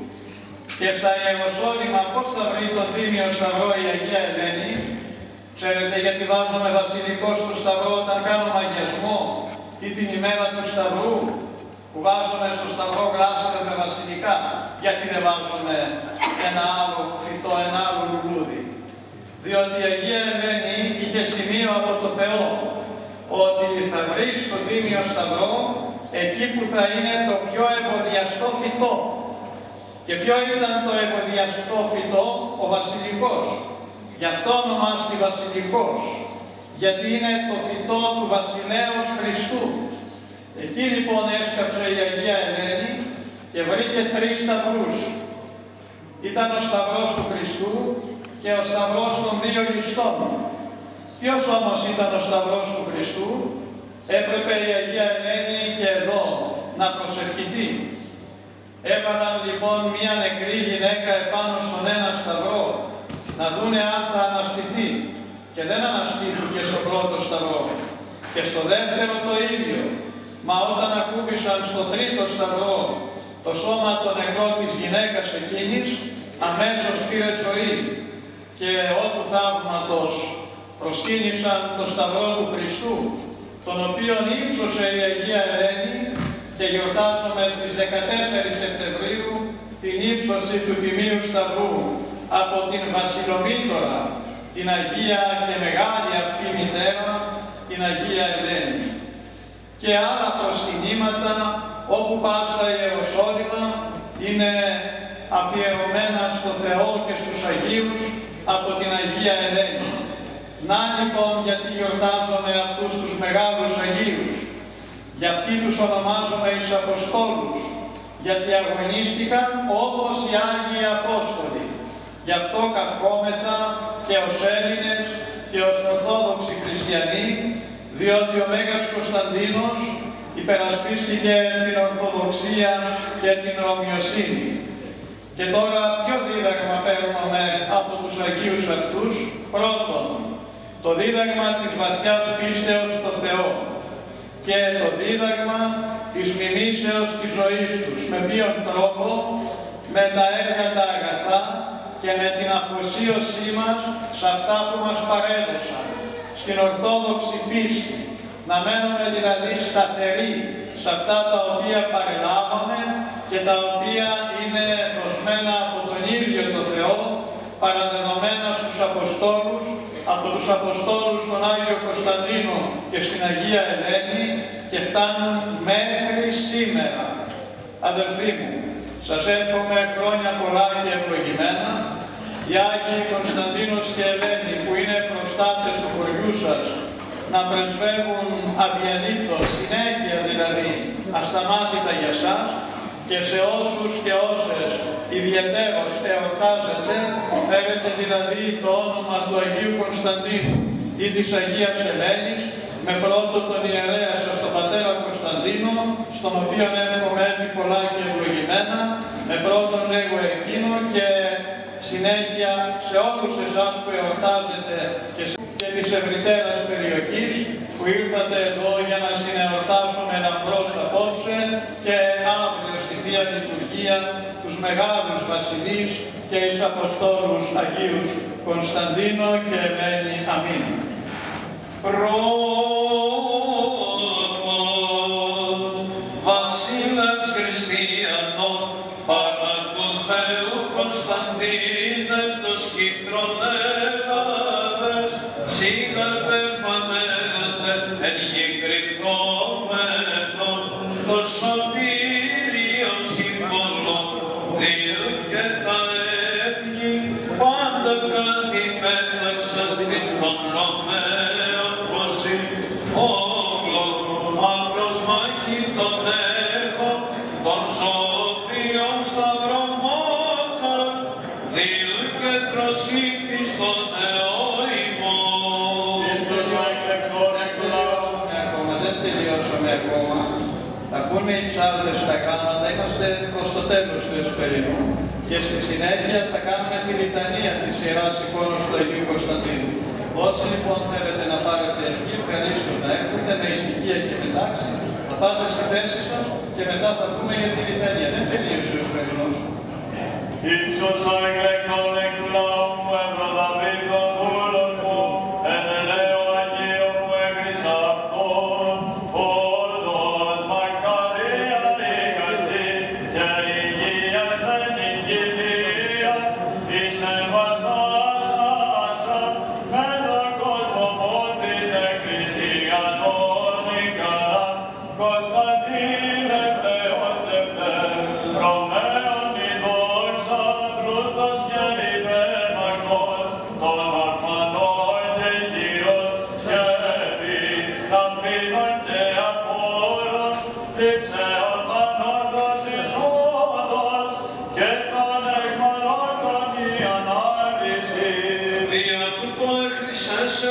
Και στα Ιεροσόλυμα πώς θα βρει τον Τίμιο Σταυρό η Αγία Ελένη? Ξέρετε γιατί βάζουμε βασιλικό στο Σταυρό όταν κάνουμε αγιασμό ή την ημέρα του Σταυρού, που βάζουμε στο Σταυρό γλάστρα με βασιλικά? Γιατί δεν βάζουμε ένα άλλο φυτό, ένα άλλο λουλούδι? Διότι η Αγία Ελένη είχε σημείο από το Θεό ότι θα βρει στον Τίμιο Σταυρό εκεί που θα είναι το πιο ευωδιαστό φυτό. Και ποιο ήταν το ευωδιαστό φυτό? Ο βασιλικός. Γι' αυτό ονομάζεται βασιλικός, γιατί είναι το φυτό του βασιλέως Χριστού. Εκεί λοιπόν έσκαψε η Αγία Ελένη και βρήκε 3 σταυρούς. Ήταν ο σταυρός του Χριστού και ο σταυρός των 2 ληστών. Ποιος όμως ήταν ο σταυρός του Χριστού? Έπρεπε η Αγία Ελένη και εδώ να προσευχηθεί. Έβαλαν λοιπόν μία νεκρή γυναίκα επάνω στον ένα σταυρό, να δούνε αν θα αναστηθεί. Και δεν αναστήθηκε στο πρώτο σταυρό. Και στο δεύτερο το ίδιο. Μα όταν ακούμπησαν στο τρίτο σταυρό το σώμα το νεκρό της γυναίκας εκείνης, αμέσως πήρε ζωή. Και ότου θαύματος προσκύνησαν το σταυρό του Χριστού, τον οποίον ύψωσε η Αγία Ελένη, και γιορτάζουμε στις 14 Σεπτεμβρίου την ύψωση του Τιμίου Σταυρού από την Βασιλομήτωρα, την Αγία και Μεγάλη αυτή μητέρα, την Αγία Ελένη. Και άλλα προσκυνήματα όπου πας στα Ιεροσόλυμα είναι αφιερωμένα στο Θεό και στους Αγίους από την Αγία Ελένη. Να λοιπόν γιατί γιορτάζουμε αυτούς τους μεγάλους Αγίους. Γι' αυτοί τους ονομάζουμε εις Αποστόλους, γιατί αγωνίστηκαν όπως οι Άγιοι Απόστολοι. Γι' αυτό καυχόμεθα και ως Έλληνες και ως Ορθόδοξοι Χριστιανοί, διότι ο Μέγας Κωνσταντίνος υπερασπίστηκε την Ορθοδοξία και την Ρωμιοσύνη. Και τώρα ποιο δίδαγμα παίρνουμε από τους Αγίους αυτούς? Πρώτον, το δίδαγμα της βαθιάς πίστεως στο Θεό και το δίδαγμα της μιμήσεως της ζωής τους. Με ποιον τρόπο? Με τα έργα τα αγαθά και με την αφοσίωσή μας σε αυτά που μας παρέδωσαν, στην Ορθόδοξη πίστη. Να μένουμε δηλαδή σταθεροί σε αυτά τα οποία παρελάβαμε και τα οποία είναι δοσμένα από τον ίδιο το Θεό, παραδεδομένα στους Αποστόλους, από τους Αποστόλους στον Άγιο Κωνσταντίνο και στην Αγία Ελένη, και φτάνουν μέχρι σήμερα. Αδελφοί μου, σας εύχομαι χρόνια πολλά και ευλογημένα. Οι Άγιοι Κωνσταντίνος και Ελένη, που είναι προστάτες του χωριού σας, να πρεσβεύουν αδιαλείπτως, συνέχεια δηλαδή, ασταμάτητα για σας, και σε όσους και όσες ιδιαιτέρως εορτάζετε, φέρετε δηλαδή το όνομα του Αγίου Κωνσταντίνου ή της Αγίας Ελένης, με πρώτο τον ιερέα σας, τον πατέρα Κωνσταντίνο, στον οποίο εύχομαι έτη πολλά και ευλογημένα, με πρώτον λέγω εκείνο, και συνέχεια σε όλους εσάς που εορτάζετε και της ευρυτέρας περιοχής, που ήρθατε εδώ για να συνεορτάσουμε λαμπρός απόψε και αύριο στη Θεία Λειτουργία τους μεγάλους βασιλείς και εις Αποστόλους Αγίους Κωνσταντίνο και Ελένη. Αμήν. Πρώτος βασίλευς χριστιανών, παρά του Θεού Κωνσταντίνε, το σκύπτρον έλαβες, σίγας πεφανέρατε εν γη κρυπτωμένον, το σωτήριο σύμβολο δύο και τα έθνη, πάντα κάτι πέταξα στην των Ρωμαίων ποσή, όλο άπρος μάχη τον έχω, των Σοφίων σταυρομότα, δύο και προσήχθη στον Δεν τελειώσαμε ακόμα. Θα πούνε οι ψάλτες τα γράμματα, είμαστε προς το τέλος του εσπερινού. Και στη συνέχεια θα κάνουμε τη λιτανία της Ιεράς Εικόνος του Αγίου Κωνσταντίνου. Όσοι λοιπόν θέλετε να πάρετε ευχή, ευχαρίστω να έρθετε με ησυχία και με τάξη, θα πάτε στη θέση σας και μετά θα πούμε για τη λιτανία. Δεν τελείωσε ο εσπερινός. Ύψος αγγλέκτον εκ του λαού μου, ευρωδαβήτ των δούλων μου, εν ελαίο Αγίο που έκρισα αυτόν, όντως μακαρία δικαστή και υγιασμένη κυρία, εις εμβαστάς άσα, με τον κόσμο μόθητε χριστιανών ικανά, Κωνσταντίνε Θεός Ρωμαίων η δόξα, πλούτος και υπέρμαχος, των ορφανών και χειρών σκεύη, ταπείνων και απόρων, λήψεων πανόρθωσης όδος και των εκμαλώτων η ανάρρηση. Δια τούτο έχρισέσαι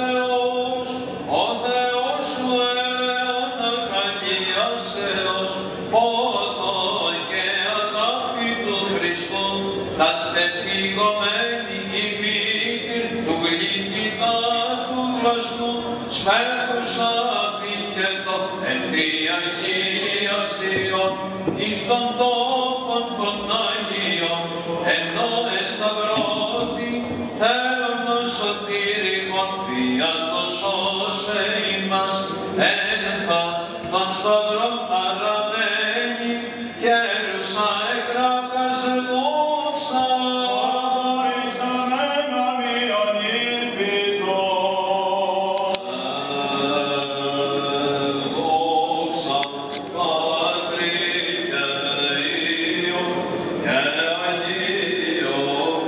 ο Θεός σου ελαιόν αγαλίασεως, πόθο και αγάπη του Χριστού, κατεπηγωμένη η μήτηρ του γλυκητά του γλωστού, σμέχουσα πίκετο εν τη αγίασιον, εις των τόπων των Αγίων, ενώ εσταυρώθη θέλων των σωτήριμων, δια το σώσε ημάς, ένθα των σταυρών αραμένη, χέρουσα εκράκας δόξα. Δόξα Πατρί και Υιό και Αγίο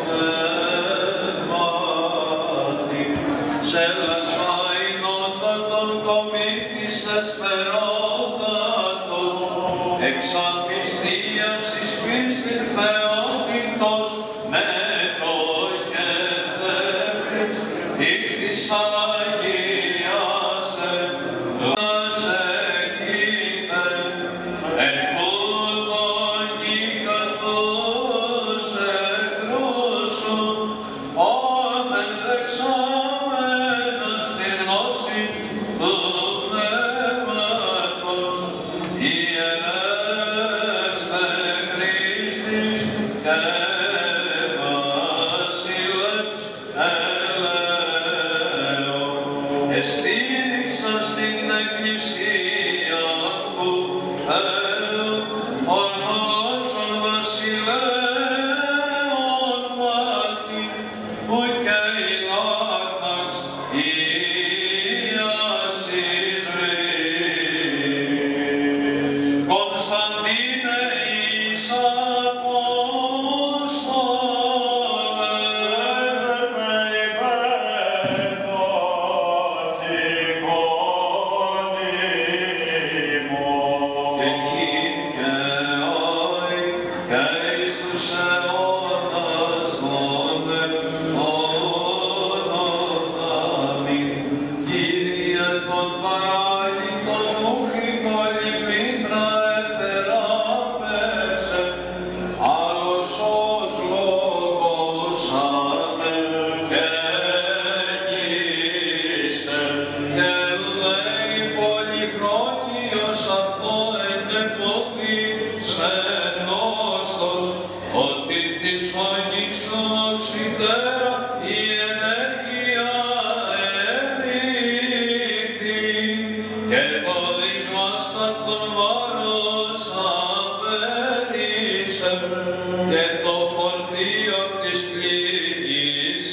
Πνεύματι, σε λασφαϊνότατον κομίτης εσπερότατος, εξ αμφιστίας εις πίστην θεότητος, με το χεδεύεις, ήρθις αγίασε, σε κοίτεν, εν τούτον νικατούς εχθρούς σου, όμεν δεξάμενος στη γνώση του Πνεύματος, η ελεύθε Χριστής και βασιλεύς ελαίων. Εστήριξαν στην Εκκλησία του Θεού, ορθόδοξον βασιλέων μάτι, που και η λάκμαξ Ιας Ισραήλ. Κωνσταντίνε εις Απόστολε, Έδερμε υπέρ των τσικώνυμων. και νυν και αεί και εις τους αιώνας των αιώνων. Αμήν. Κύριε των παράλυτων ούχη κολυμήθρα εθεράπευσε, άλλος ως λόγος άmen και νήσε, και ουδέη πολυχρόνιος αυτό ενεπόθη σε νόστος, ότι της φωνής σου οξυτέρα η ενέργεια ελήφθη, και ποδισμάστα τον βάρος απερίσε, και το φορτίο της κλίνης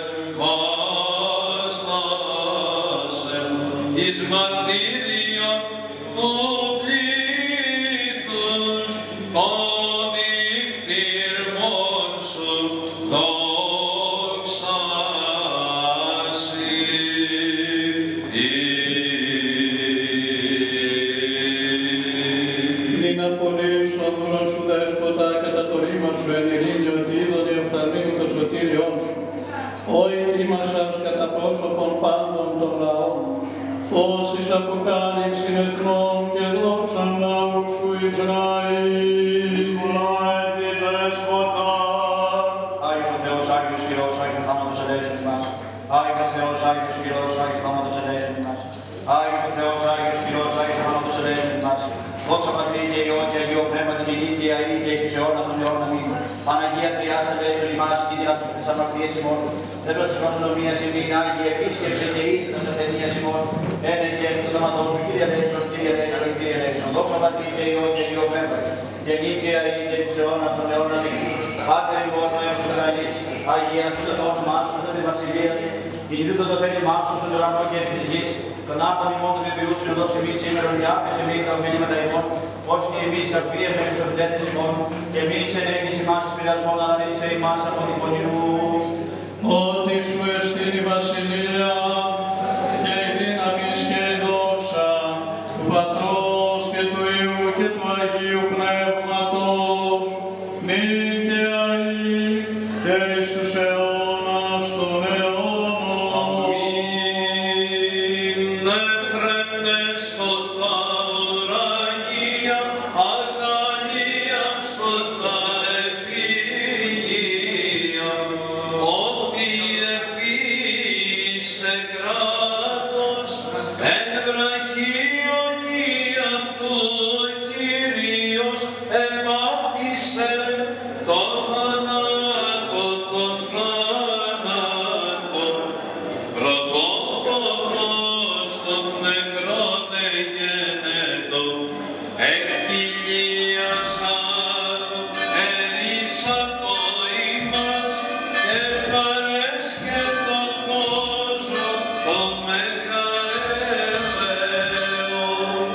βάστασε, εις μαρτύριον του πλήθους των νυχτήρμων σου, δόξα σοι. Μην απολύεις τον δούλον σου δέσποτα κατά το ρήμα σου εν ειρήνη ότι είδον η οφθαλμίου το σωτήριόν σου. Όι τίμασας κατά πρόσωπον πάντων των λαών, φως εις αποκάλυψην εθνών και δόξαν λαού σου Ισραήλ. Εισπολάτη δέσποτα. Άγιος ο Θεός, Άγιος Κύριος, Άγιος θάματος ελέησον ημάς. Άγιος ο Θεός, Άγιος Κύριος, Άγιος θάματος ελέησον ημάς. Άγιος ο Θεός, Άγιος Κύριος, Άγιος θάματος ελέησον ημάς. Δόξα Πατρί και Υιό και Αγίο Πνεύματι και νύχτη και αή και έχεις αιώνας των αιώνων αμήν. Παναγία Τριάς ελέησον ημάς, Κύριας της αμαρτίας ημών. Δέπλα της νοσονομίας ημίν, Άγιε επίσκεψε και εις της ασθενείας ημών. Ένε και του σταματός σου, Κύριε ελέησον, Κύριε ελέησον, Κύριε ελέησον. Δόξα Πατρί και Υιό και Αγίο Πνεύματι και νύχτη και αή και έχεις αιώνας των αιώνων αμήν. Πάτερ ημών ο Υιός Ισραήλ, αγιαστεί το όνομά σου, τη βασιλεία σου, ηγηθείτε το θέλημά σου στον ουρανό και επί της γης. Τον άπτον ημών του επιούσιον δώσει εμείς σήμερα και άφησε μη τα οφείληματα ημών, ως και εμείς αφίεσαι τους οφειλέτες ημών, και εμείς ενέγγιση μας εις πειρασμόν, αλλά ρίσε ημάς από την πονηρού. Ότι σου εστίν η βασιλεία και η δύναμη και η δόξα του Πατρός και του Υιού και του Αγίου Πνεύματος, νυν και αεί και εις τους αιώνας των αιώνων. Αμήν. Εφραίνες στον τα ουρανία, αγαλία στον τα επίγεια, ότι επίησε κράτος εν βραχίονι αυτού Κύριος επάτησε το θάνατο των θάνατων, πρωτότοκος των νεκρών εγένετο, εκκυλίας άλλου ερίσατο ημάς και παρέσχε τον κόσμο το μεγαέλεον.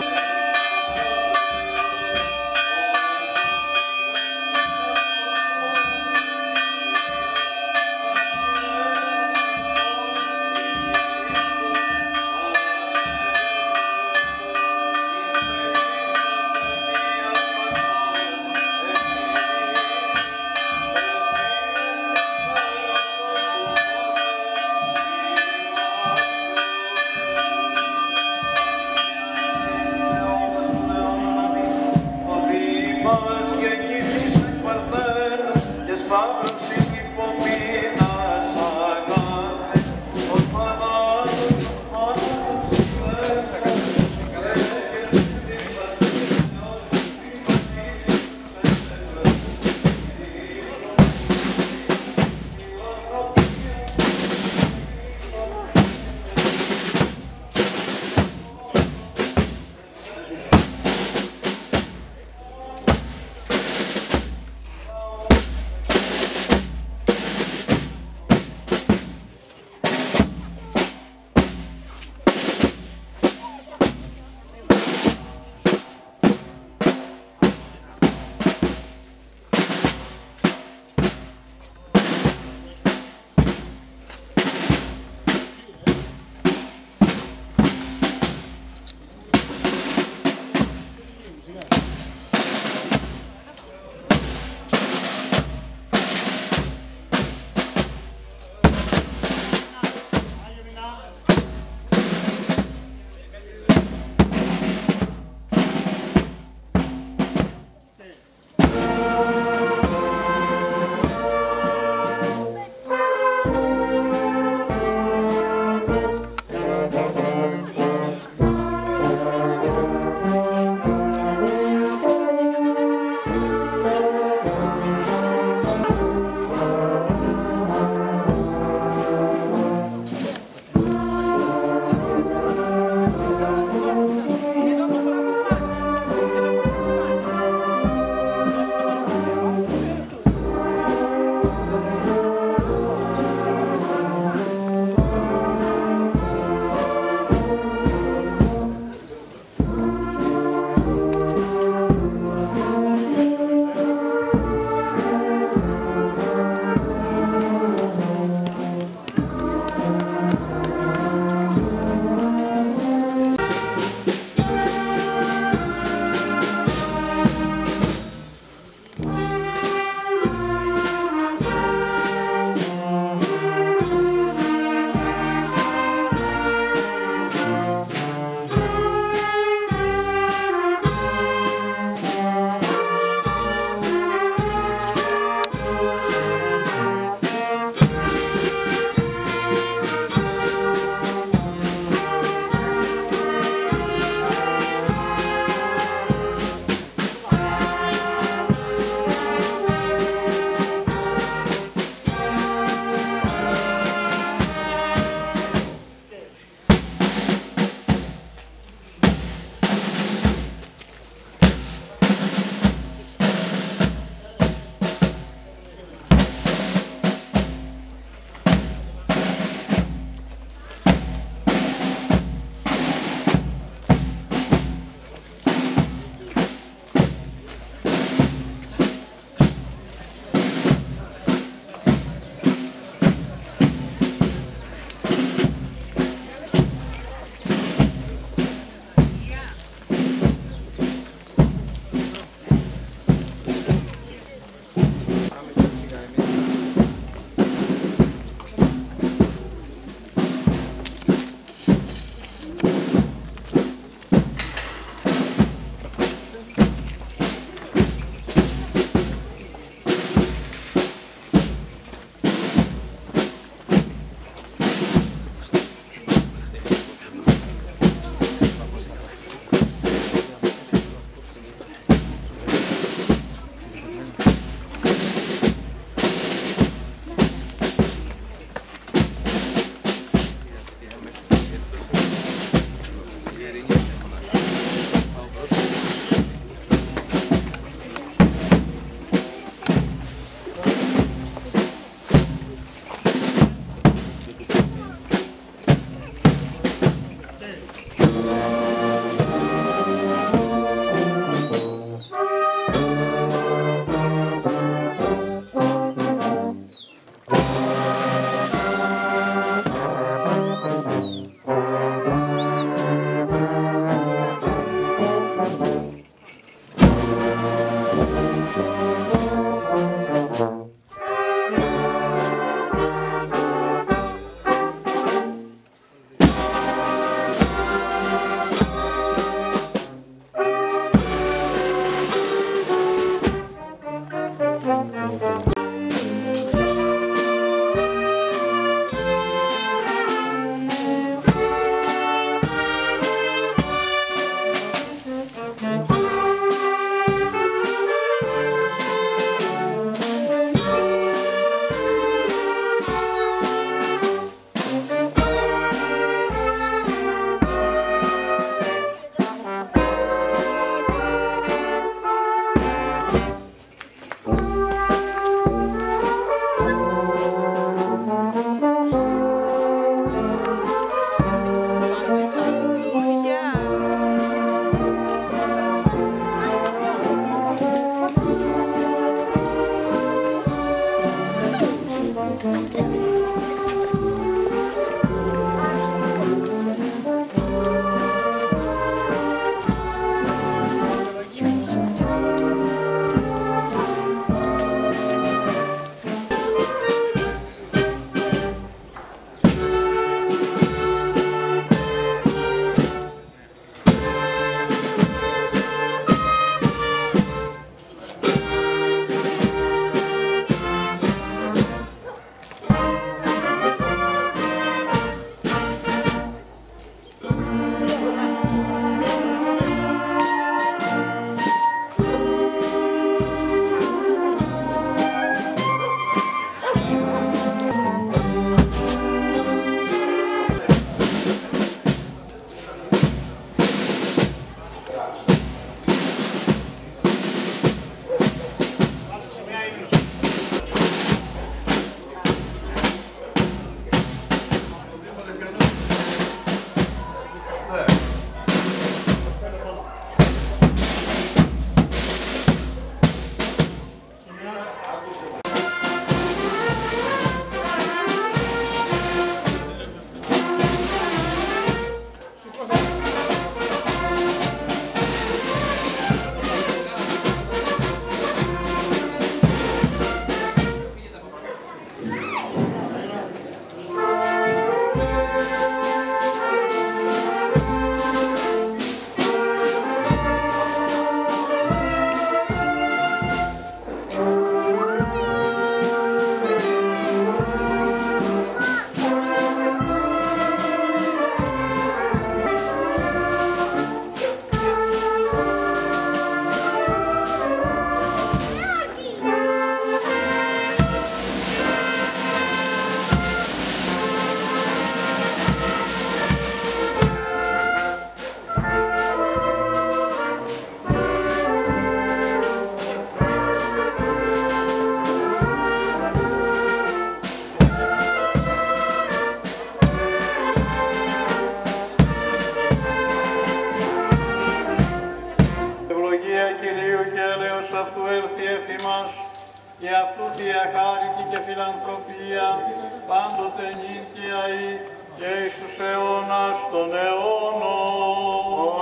και αυτού τη αχάρητη και φιλανθρωπία πάντοτε νύχια ή και εις τους αιώνας των αιώνων.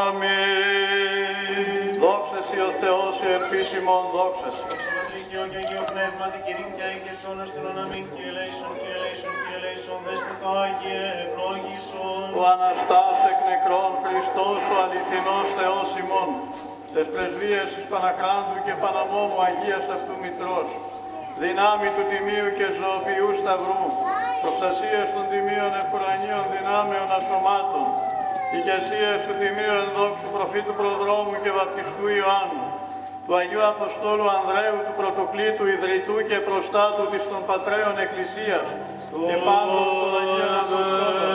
Αμήν. Δόξα σοι ο Θεός η επίσημον, δόξα σοι. Δικαιό και Αγίο Πνεύματι, Κυρίμκια ή και σώνας τον αμήν, Κύριε Λέησον, Κύριε Λέησον, Κύριε Λέησον, Δέσποτα Άγιε, ευλόγησον. Ο Αναστάς εκ νεκρών Χριστός, ο αληθινός Θεός ημών, τες πρεσβείες της Παναχράντου και Παναμόμου Αγίας αυτού Μητρός, δυνάμει του Τιμίου και Ζωοποιού Σταυρού, προστασίες των Τιμίων Ευκουρανίων δυνάμεων ασωμάτων, ηγεσίες του Τιμίου Ενδόξου Προφήτου Προδρόμου και Βαπτιστού Ιωάννου, του Αγίου Αποστόλου Ανδρέου, του Πρωτοκλήτου Ιδρυτού και Προστάτου της των Πατραίων Εκκλησίας και πάντων των Αγίων Αποστόλων,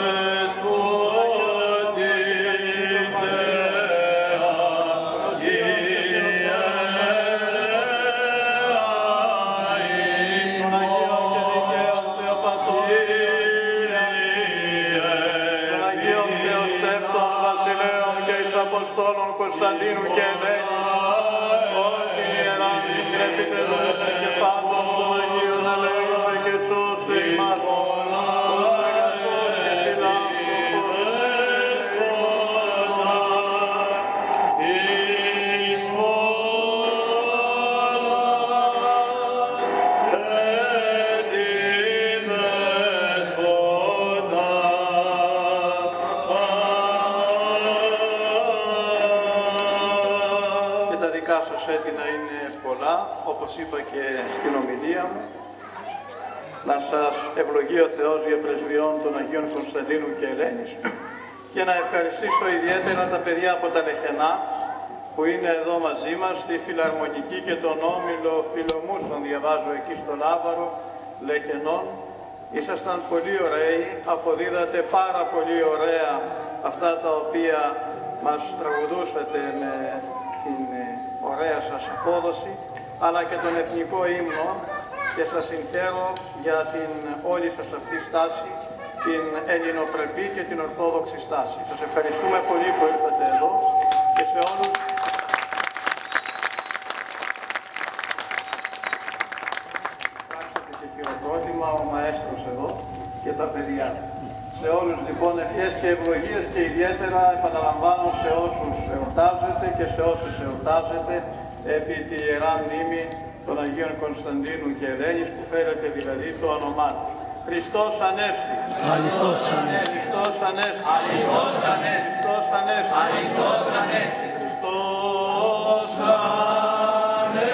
Αποστόλων Κωνσταντίνου και Ελένη, όλη η Ιερά την επιτελούσε και πάντων των Αγίων ελέησε και σώσε ημάς, ως αγαθός και φιλάνθρωπος, εις πόλας έτοιμες πονά. Σας έτοινα είναι πολλά, όπως είπα και στην ομιλία μου. Να σας ευλογεί ο Θεός για πρεσβειών των Αγίων Κωνσταντίνου και Ελένης και να ευχαριστήσω ιδιαίτερα τα παιδιά από τα Λεχενά που είναι εδώ μαζί μας, στη Φιλαρμονική και τον Όμιλο Φιλομούσων, διαβάζω εκεί στο Λάβαρο Λεχενών. Ήσασταν πολύ ωραίοι, αποδίδατε πάρα πολύ ωραία αυτά τα οποία μας τραγουδούσατε με την ωραία σας απόδοση, αλλά και τον εθνικό ύμνο, και σας συγχαίρω για την όλη σας αυτή στάση, την ελληνοπρεπή και την ορθόδοξη στάση. Σας ευχαριστούμε πολύ που ήρθατε εδώ και σε όλους. Πράξατε και χειροκρότημα ο μαέστρος εδώ και τα παιδιά. Σε όλους λοιπόν ευχές και ευλογίες και ιδιαίτερα επαναλαμβάνω σε όσους εορτάζετε και σε όσους εορτάζετε επί τη Ιερά Μνήμη των Αγίων Κωνσταντίνου και Ελένης που φέρετε δηλαδή το όνομά του. Χριστός Ανέστη! Αληθώς Ανέστη! Χριστός Ανέστη! Αληθώς Ανέστη! Χριστός Ανέστη! Αληθώς Ανέστη! Χριστός Ανέστη!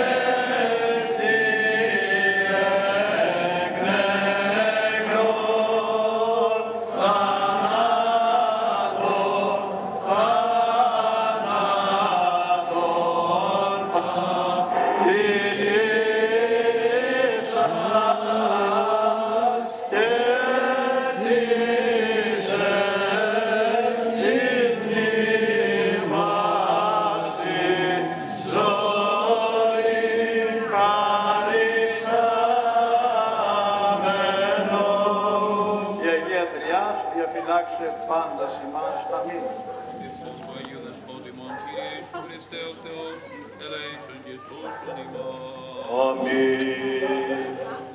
Διαφυλάξε πάντα ημάς. Αμήν. Ευχές του Αγίου Δεσπότη ημών, Κύριε Ιησού Χριστέ ο Θεός, ελέησον και σώσον ημάς. Αμήν.